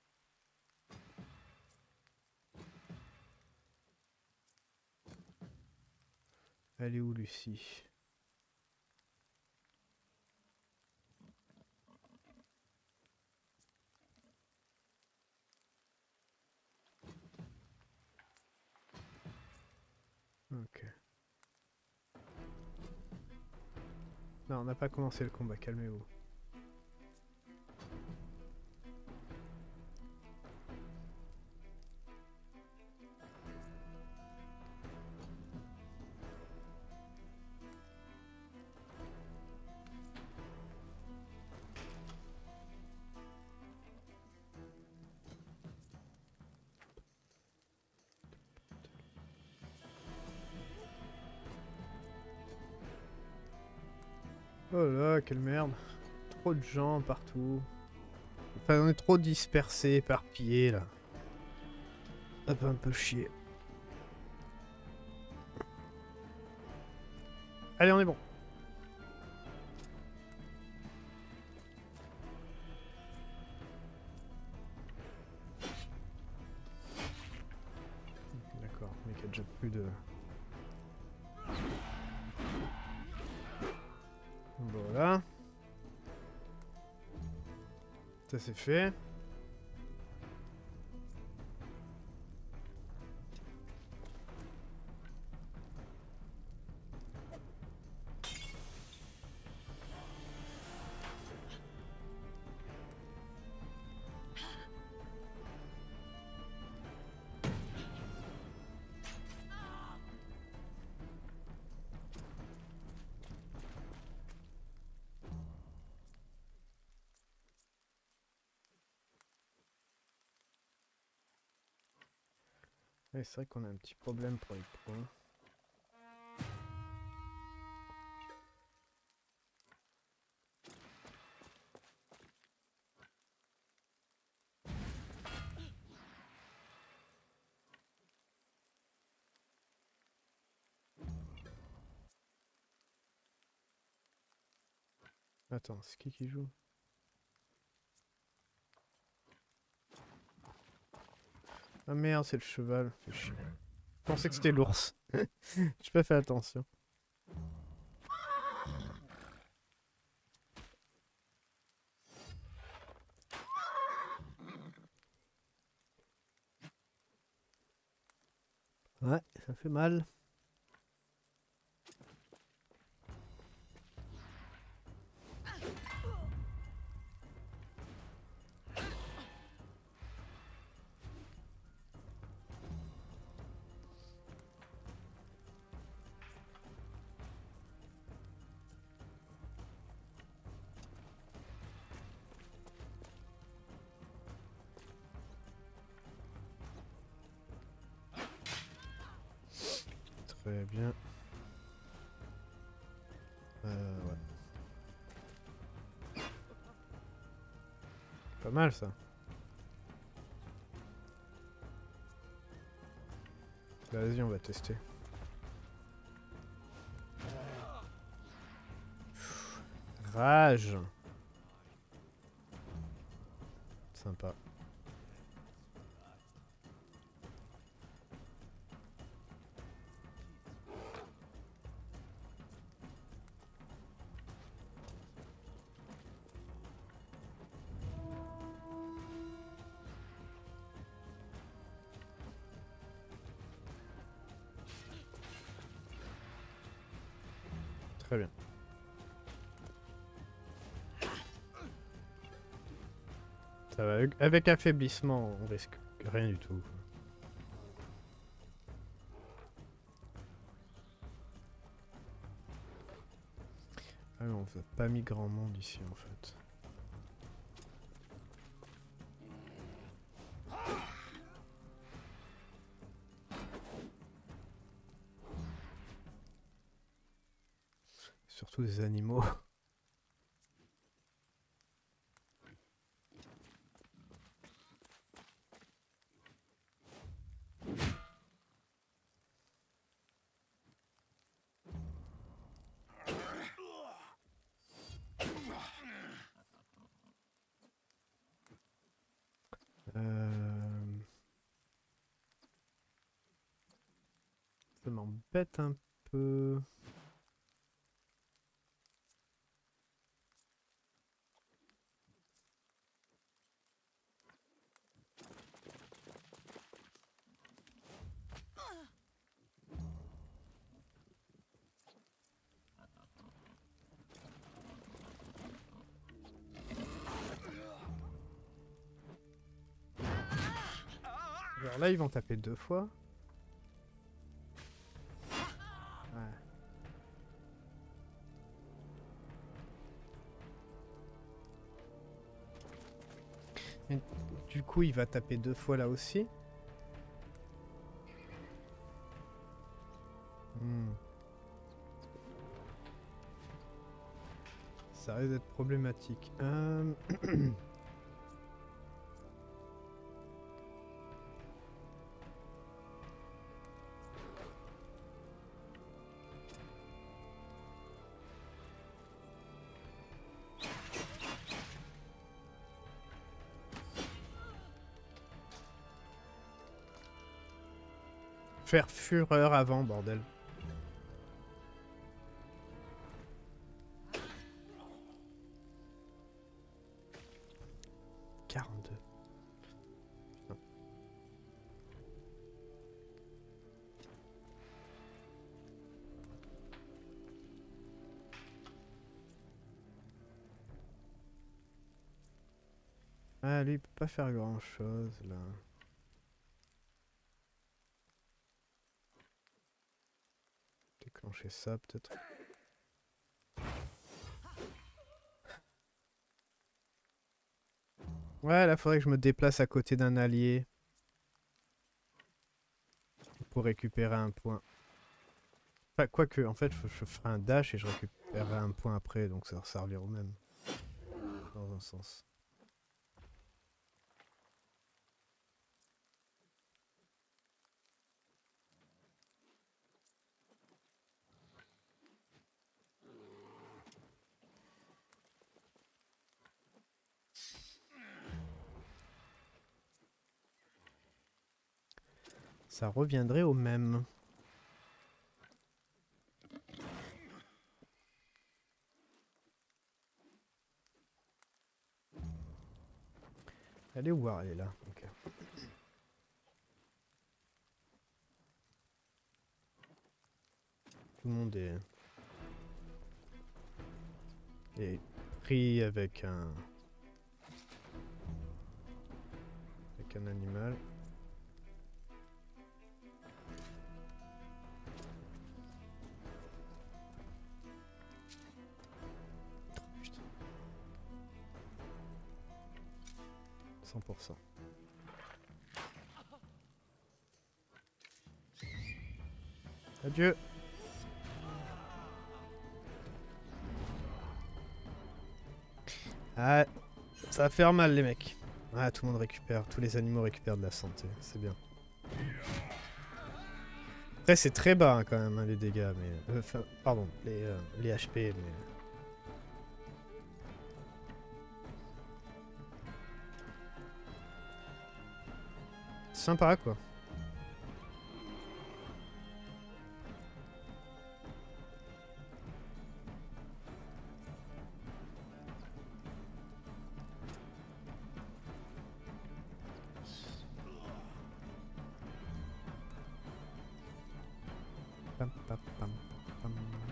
Speaker 1: Elle est où, Lucie? Ok. Non, on n'a pas commencé le combat, calmez-vous. Oh là, quelle merde. Trop de gens partout. Enfin, on est trop dispersés, éparpillés là. Ça fait un peu chier. Allez, on est bon. D'accord, mais qu'il y a déjà plus de... Voilà. Ça c'est fait. Ouais, c'est vrai qu'on a un petit problème pour les points. Attends, c'est qui qui joue? Ah merde, c'est le cheval. Fait chier. Je pensais que c'était l'ours. J'ai pas fait attention. Ouais, ça fait mal. Très bien. Euh, ouais. Pas mal ça. Bah, vas-y, on va tester. Rage. Sympa. Très bien. Ça va. Avec affaiblissement, on risque rien du tout. Ah mais on n'a pas mis grand monde ici en fait. Surtout des animaux. Euh... Ça m'embête un peu. Alors là, ils vont taper deux fois. Ouais. Et du coup, il va taper deux fois là aussi. Hmm. Ça risque d'être problématique. Euh... Faire fureur avant, bordel. quarante-deux. Non. Ah, lui, il peut pas faire grand chose là. Déclencher ça peut-être. Ouais, là, faudrait que je me déplace à côté d'un allié pour récupérer un point. Enfin, quoique, en fait, je, je ferai un dash et je récupérerai un point après, donc ça va servir au même. Dans un sens. Ça reviendrait au même. Elle est où? Elle est là. Ok. Tout le monde est, est pris avec un avec un animal. Putain. cent pour cent. Adieu. Ah, ça va faire mal les mecs. Ah, tout le monde récupère, tous les animaux récupèrent de la santé, c'est bien. Après c'est très bas hein, quand même hein, les dégâts, mais... Enfin, euh, pardon, les, euh, les H P, mais... Sympa quoi. Pam, pam, pam, pam.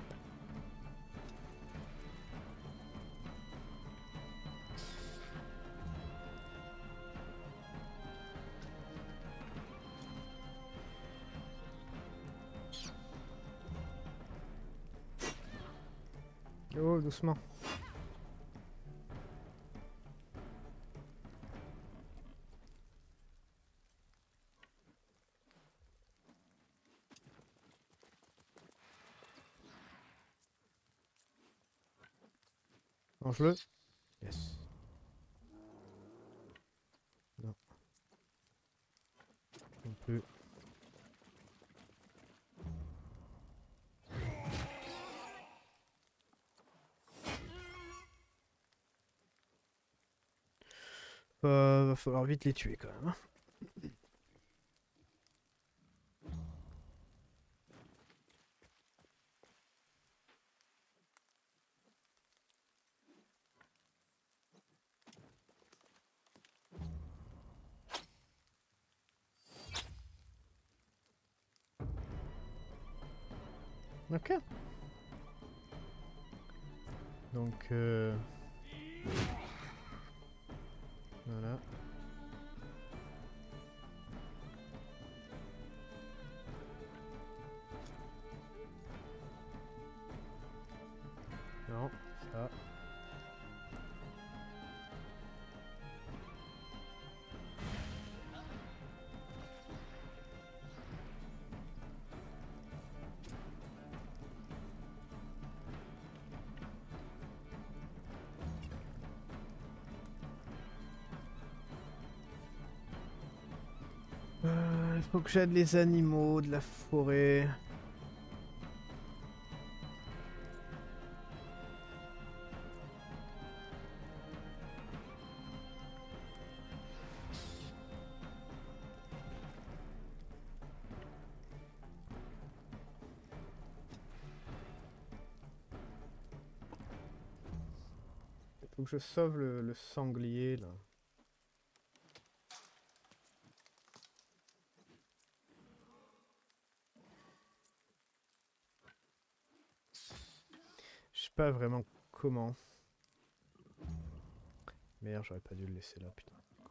Speaker 1: Oh, doucement. Mange-le. Yes. Non. Non plus. Euh, va falloir vite les tuer quand même. Hein. Ok. Donc euh... voilà. Non, ça. Faut que j'aide les animaux de la forêt. Faut que je sauve le, le sanglier là. Je sais pas vraiment comment. Merde, j'aurais pas dû le laisser là, putain.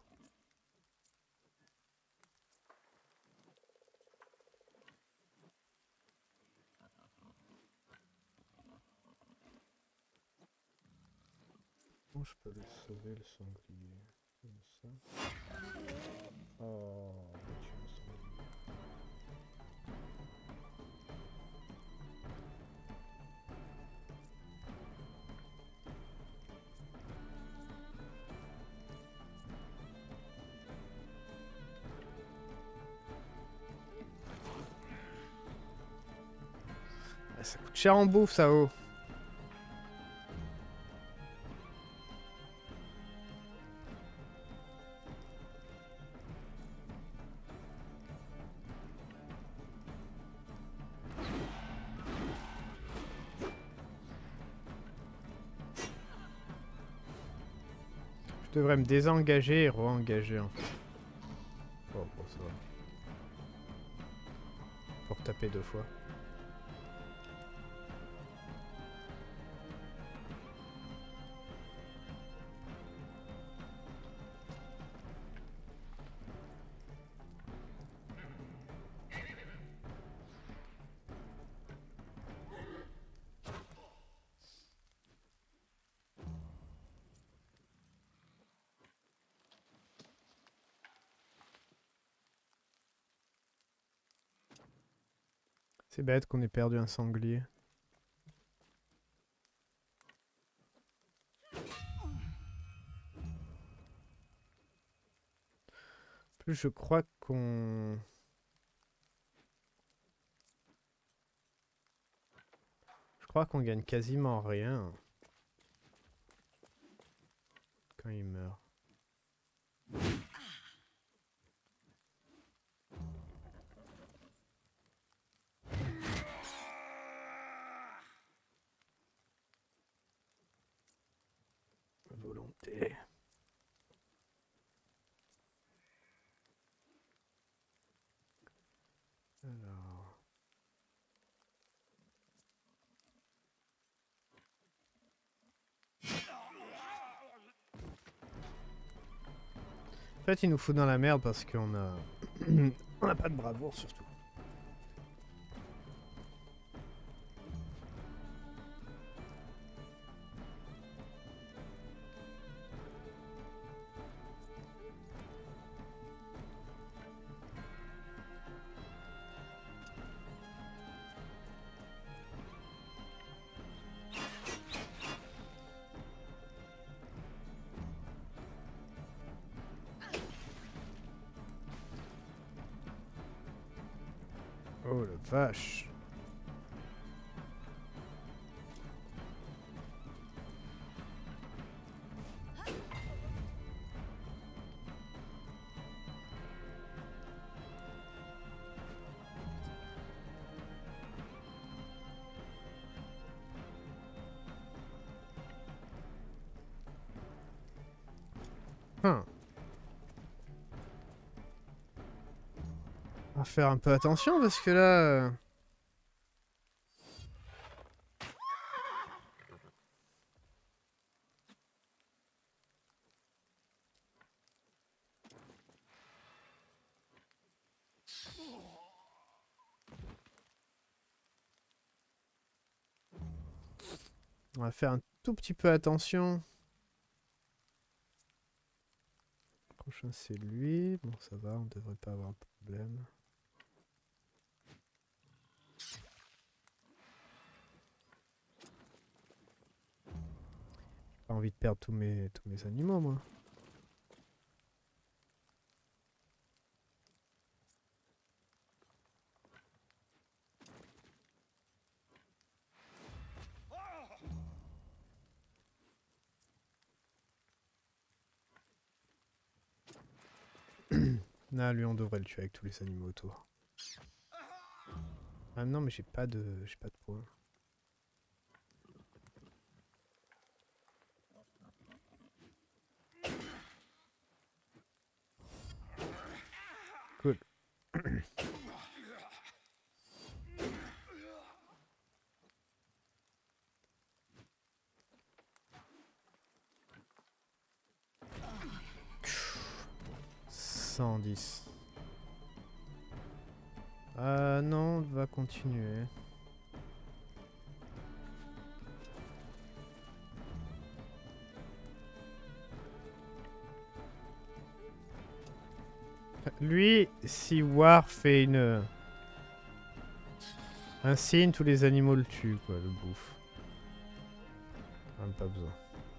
Speaker 1: Comment je peux le sauver le sanglier? Comme ça. Oh, tu le sanglier. Ah, ça coûte cher en bouffe, ça, oh. Je devrais me désengager et re-engager en fait. Oh, bon, ça va. Pour taper deux fois. C'est bête qu'on ait perdu un sanglier. En plus, je crois qu'on... Je crois qu'on gagne quasiment rien quand il meurt. Volonté. Alors... En fait, il nous fout dans la merde parce qu'on a... On n'a pas de bravoure surtout. Oh la vache. Hum. On va faire un peu attention parce que là... euh, On va faire un tout petit peu attention. Le prochain c'est lui. Bon ça va, on devrait pas avoir de problème. J'ai pas envie de perdre tous mes, tous mes animaux moi. Ah, lui on devrait le tuer avec tous les animaux autour. Ah non mais j'ai pas de. j'ai pas de points. Cool. cent dix. Ah non, on va continuer. Lui, si War fait une... un signe, tous les animaux le tuent, quoi, le bouffe. Même pas besoin.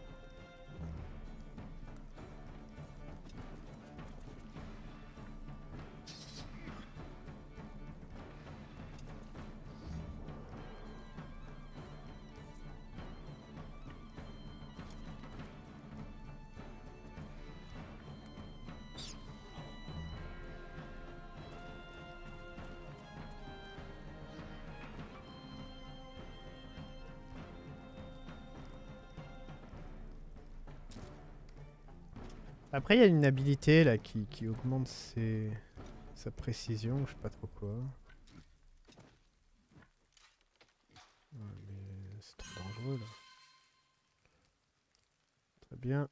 Speaker 1: Après, il y a une habilité là qui, qui augmente ses... sa précision, je sais pas trop quoi. Ouais, mais c'est trop dangereux là. Très bien.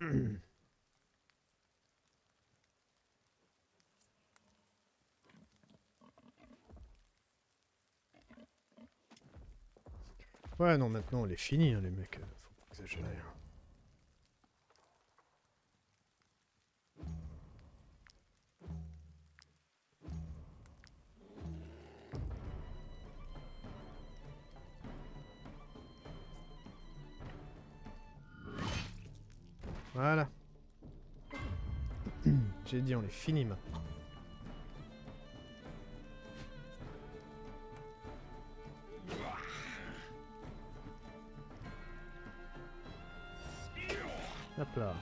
Speaker 1: Ouais, non, maintenant on les finit, hein, les mecs. euh, Faut pas exagérer. hein. Voilà. J'ai dit, on les finit maintenant. Hop là.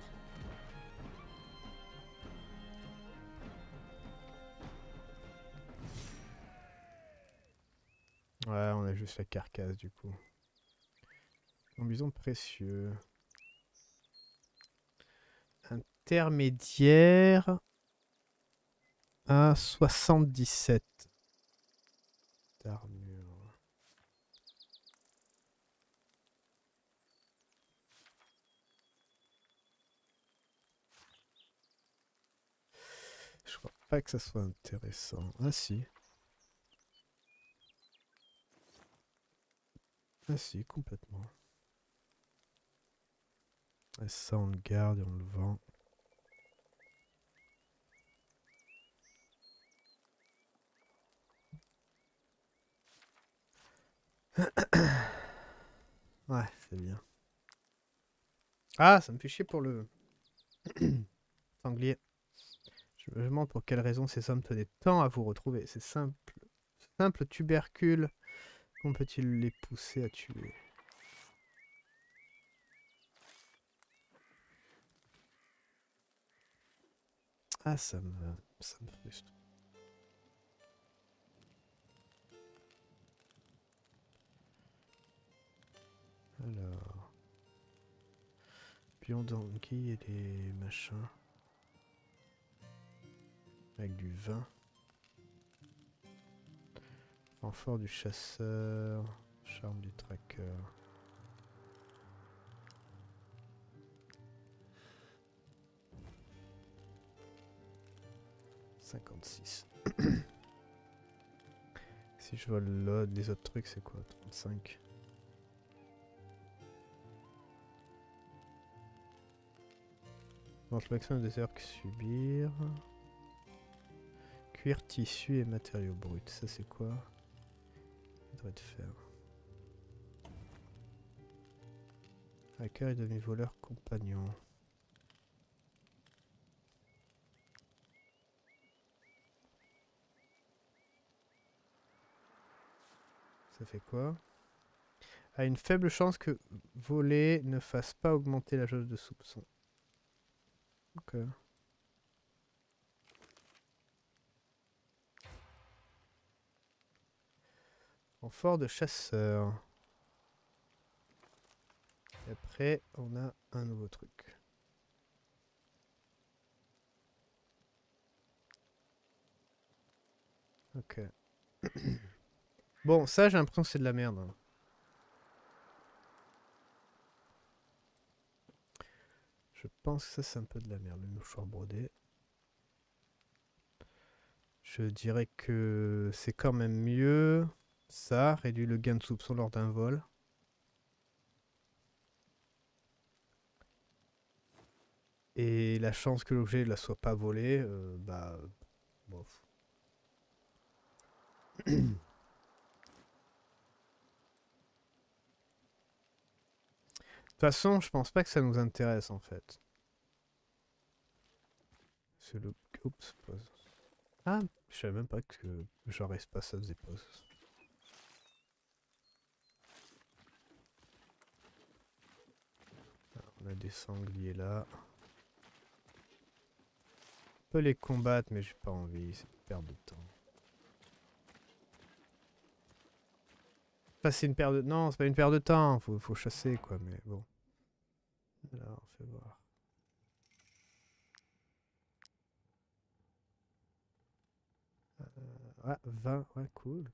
Speaker 1: Ouais, on a juste la carcasse du coup. Combinaison précieux. Intermédiaire à soixante-dix-sept d'armure. Je crois pas que ça soit intéressant. Ah si. Ah si, complètement. Et ça on le garde et on le vend. Ouais, c'est bien. Ah, ça me fait chier pour le sanglier. Je me demande pour quelle raison ces hommes tenaient tant à vous retrouver. C'est simple. Simple tubercule. Comment peut-il les pousser à tuer? Ah, ça me, ça me frustre. Alors. Pion d'anguille et des machins. Avec du vin. Renfort du chasseur. Charme du tracker. cinquante-six. Si je vole l'autre, les autres trucs, c'est quoi? trente-cinq. Mange maximum des heures que subir. Cuir, tissu et matériaux bruts. Ça, c'est quoi? Ça devrait être faire. Hacker et demi-voleur compagnon. Ça fait quoi? A une faible chance que voler ne fasse pas augmenter la jauge de soupçon. Ok. Renfort de chasseur. Et après, on a un nouveau truc. Ok. Bon, ça, j'ai l'impression que c'est de la merde. Hein. Je pense que ça, c'est un peu de la merde, le mouchoir brodé. Je dirais que c'est quand même mieux. Ça réduit le gain de soupçon lors d'un vol. Et la chance que l'objet ne la soit pas volé, euh, bah... bof. De toute façon, je pense pas que ça nous intéresse en fait. C'est le... Oups, pause. Ah, je savais même pas que genre espace ça faisait pause. Alors, on a des sangliers là. On peut les combattre, mais j'ai pas envie, c'est une perte de temps. Enfin, c'est une perte de... Non, c'est pas une perte de temps, faut, faut chasser quoi, mais bon. Alors, on fait voir. Euh, ouais, vingt, ouais, cool.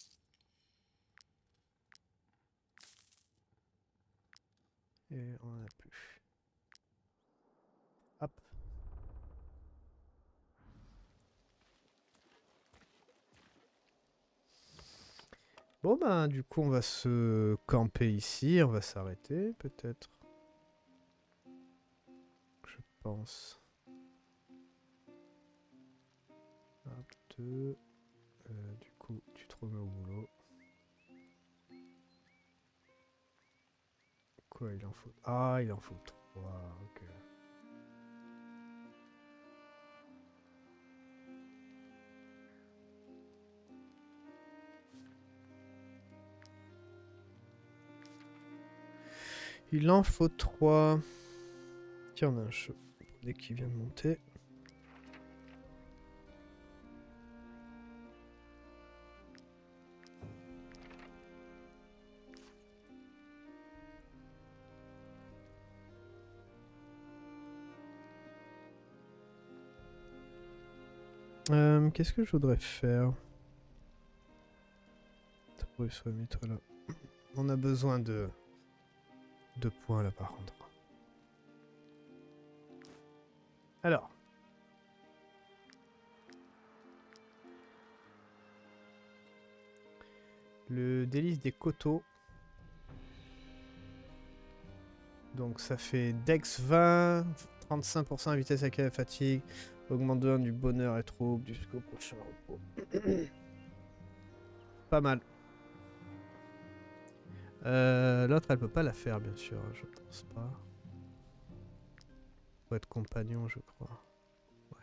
Speaker 1: Et on en a plus. Hop. Bon ben du coup on va se camper ici, on va s'arrêter peut-être. Je pense. Hop, deux. Euh, du coup tu te remets au boulot. Quoi il en faut? Ah il en faut trois, ok. Il en faut trois. Tiens on a un chevau dès qu'il vient de monter. Euh, Qu'est-ce que je voudrais faire? Oui, soit mets-toi là. On a besoin de deux points là par contre. Alors. Le délice des coteaux. Donc ça fait Dex vingt, trente-cinq pour cent vitesse avec la fatigue, augmente de un du bonheur et trouble jusqu'au prochain repos. Pas mal. Euh, L'autre elle peut pas la faire bien sûr, je pense pas. Faut être compagnon je crois. Ouais.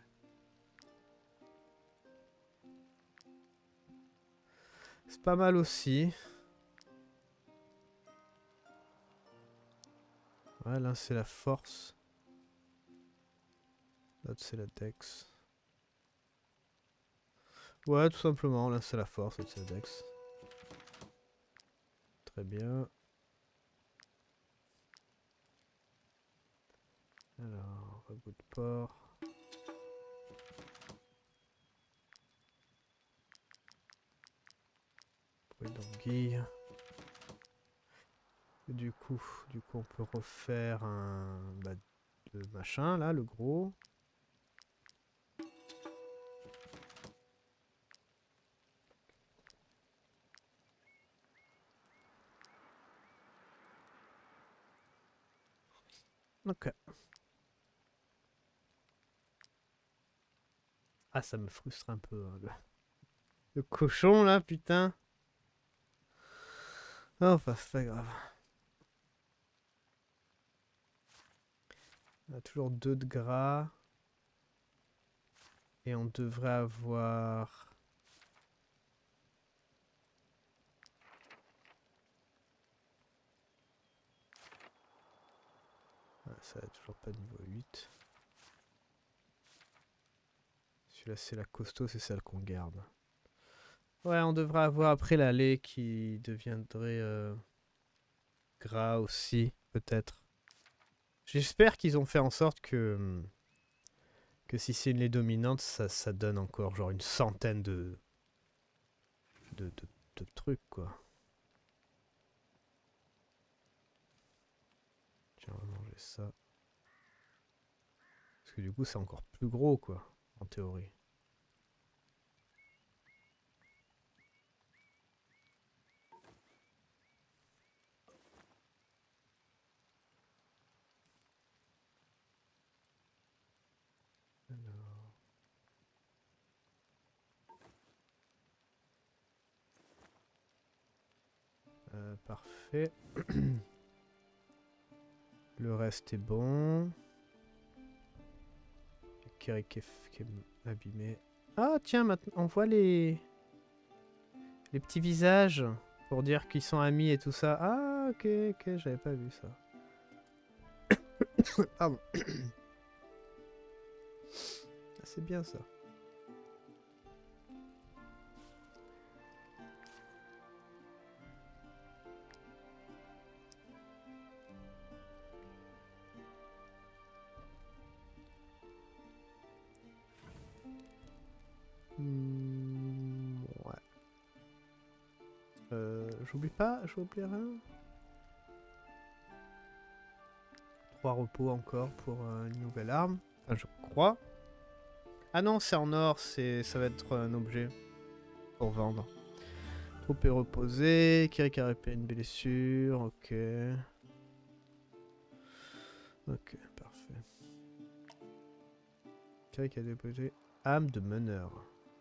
Speaker 1: C'est pas mal aussi. Ouais, l'un c'est la force. L'autre c'est la dex. Ouais, tout simplement, l'un c'est la force, l'autre c'est la dex. Très bien. Alors, ragoût de porc. Bruit d'anguille. Du coup, du coup, on peut refaire un bah, le machin là, le gros. Ok. Ah, ça me frustre un peu. Hein, le... le cochon là, putain. Oh, enfin, c'est pas grave. On a toujours deux de gras. Et on devrait avoir... Ah, ça va toujours pas niveau huit. Celui-là, c'est la costaud, c'est celle qu'on garde. Ouais, on devrait avoir après la lait qui deviendrait euh, gras aussi, peut-être. J'espère qu'ils ont fait en sorte que, hum, que si c'est une lait dominante, ça, ça donne encore genre une centaine de, de, de, de trucs, quoi. Tiens, on va manger ça. Parce que du coup, c'est encore plus gros, quoi, en théorie. Alors, euh, parfait. Le reste est bon. Kerry qui est, qui est abîmé. Ah, tiens, maintenant, on voit les... les petits visages pour dire qu'ils sont amis et tout ça. Ah, ok, ok, j'avais pas vu ça. Pardon. C'est bien ça. Hmm, ouais. Euh, j'oublie pas, j'oublie rien. Trois repos encore pour euh, une nouvelle arme. Enfin, je crois. Ah non, c'est en or, c'est, ça va être un objet pour vendre. Troupe est reposée, Kirik a réparé une blessure, ok. Ok, parfait. Kirik a déposé âme de meneur.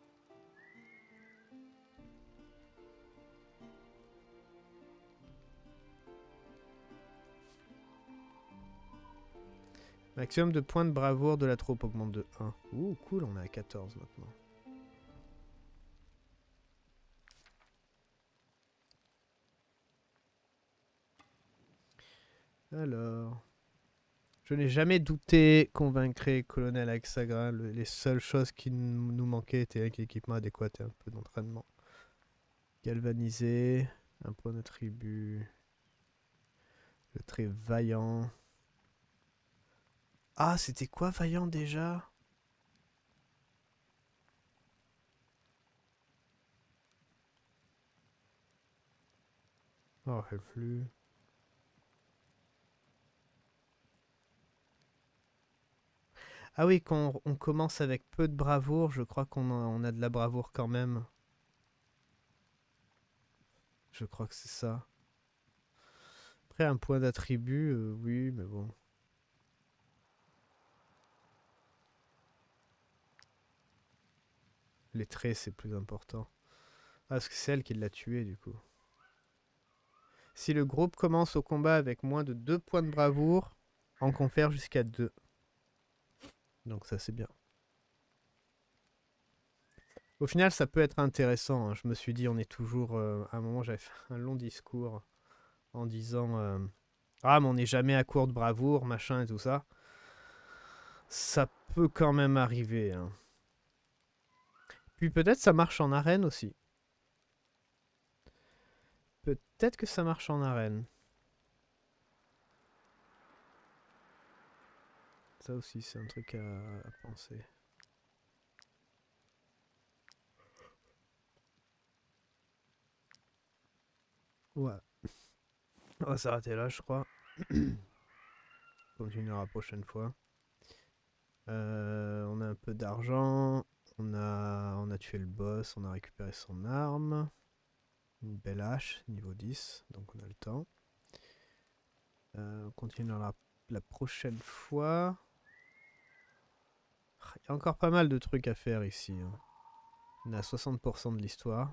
Speaker 1: Maximum de points de bravoure de la troupe augmente de un. Ouh, cool, on est à quatorze maintenant. Alors... Je n'ai jamais douté qu'on vaincrait Colonel Axagra. Le, les seules choses qui nous manquaient étaient avec l'équipement adéquat et un peu d'entraînement. Galvanisé, un point de tribu, le trait vaillant. Ah, c'était quoi vaillant déjà? Oh, je sais plus. Ah oui, quand on commence avec peu de bravoure, je crois qu'on a, on a de la bravoure quand même. Je crois que c'est ça. Après, un point d'attribut, euh, oui, mais bon. Les traits, c'est plus important. Ah, parce que c'est elle qui l'a tué, du coup. Si le groupe commence au combat avec moins de deux points de bravoure, en confère jusqu'à deux. Donc ça, c'est bien. Au final, ça peut être intéressant, hein. Je me suis dit, on est toujours... Euh, à un moment, j'avais fait un long discours en disant... Euh, ah, mais on n'est jamais à court de bravoure, machin et tout ça. Ça peut quand même arriver, hein. Puis peut-être ça marche en arène aussi. Peut-être que ça marche en arène. Ça aussi, c'est un truc à, à penser. Ouais. On va s'arrêter là, je crois. On continuera la prochaine fois. Euh, on a un peu d'argent. On a, on a tué le boss. On a récupéré son arme. Une belle hache, niveau dix. Donc on a le temps. Euh, on continuera la, la prochaine fois. Il y a encore pas mal de trucs à faire ici, hein. On est à soixante pour cent de l'histoire.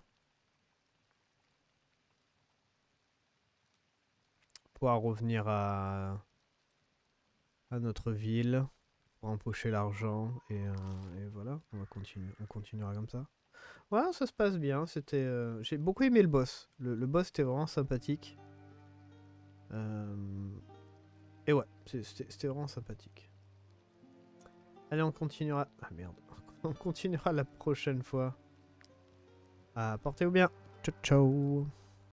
Speaker 1: Pouvoir revenir à, à notre ville. Pour empocher l'argent. Et, euh, et voilà, on, va continuer, on continuera comme ça. Ouais, ça se passe bien. C'était, euh, j'ai beaucoup aimé le boss. Le, le boss était vraiment sympathique. Euh, et ouais, c'était vraiment sympathique. Allez, on continuera. Ah merde. On continuera la prochaine fois. Ah, portez-vous bien. Ciao, ciao.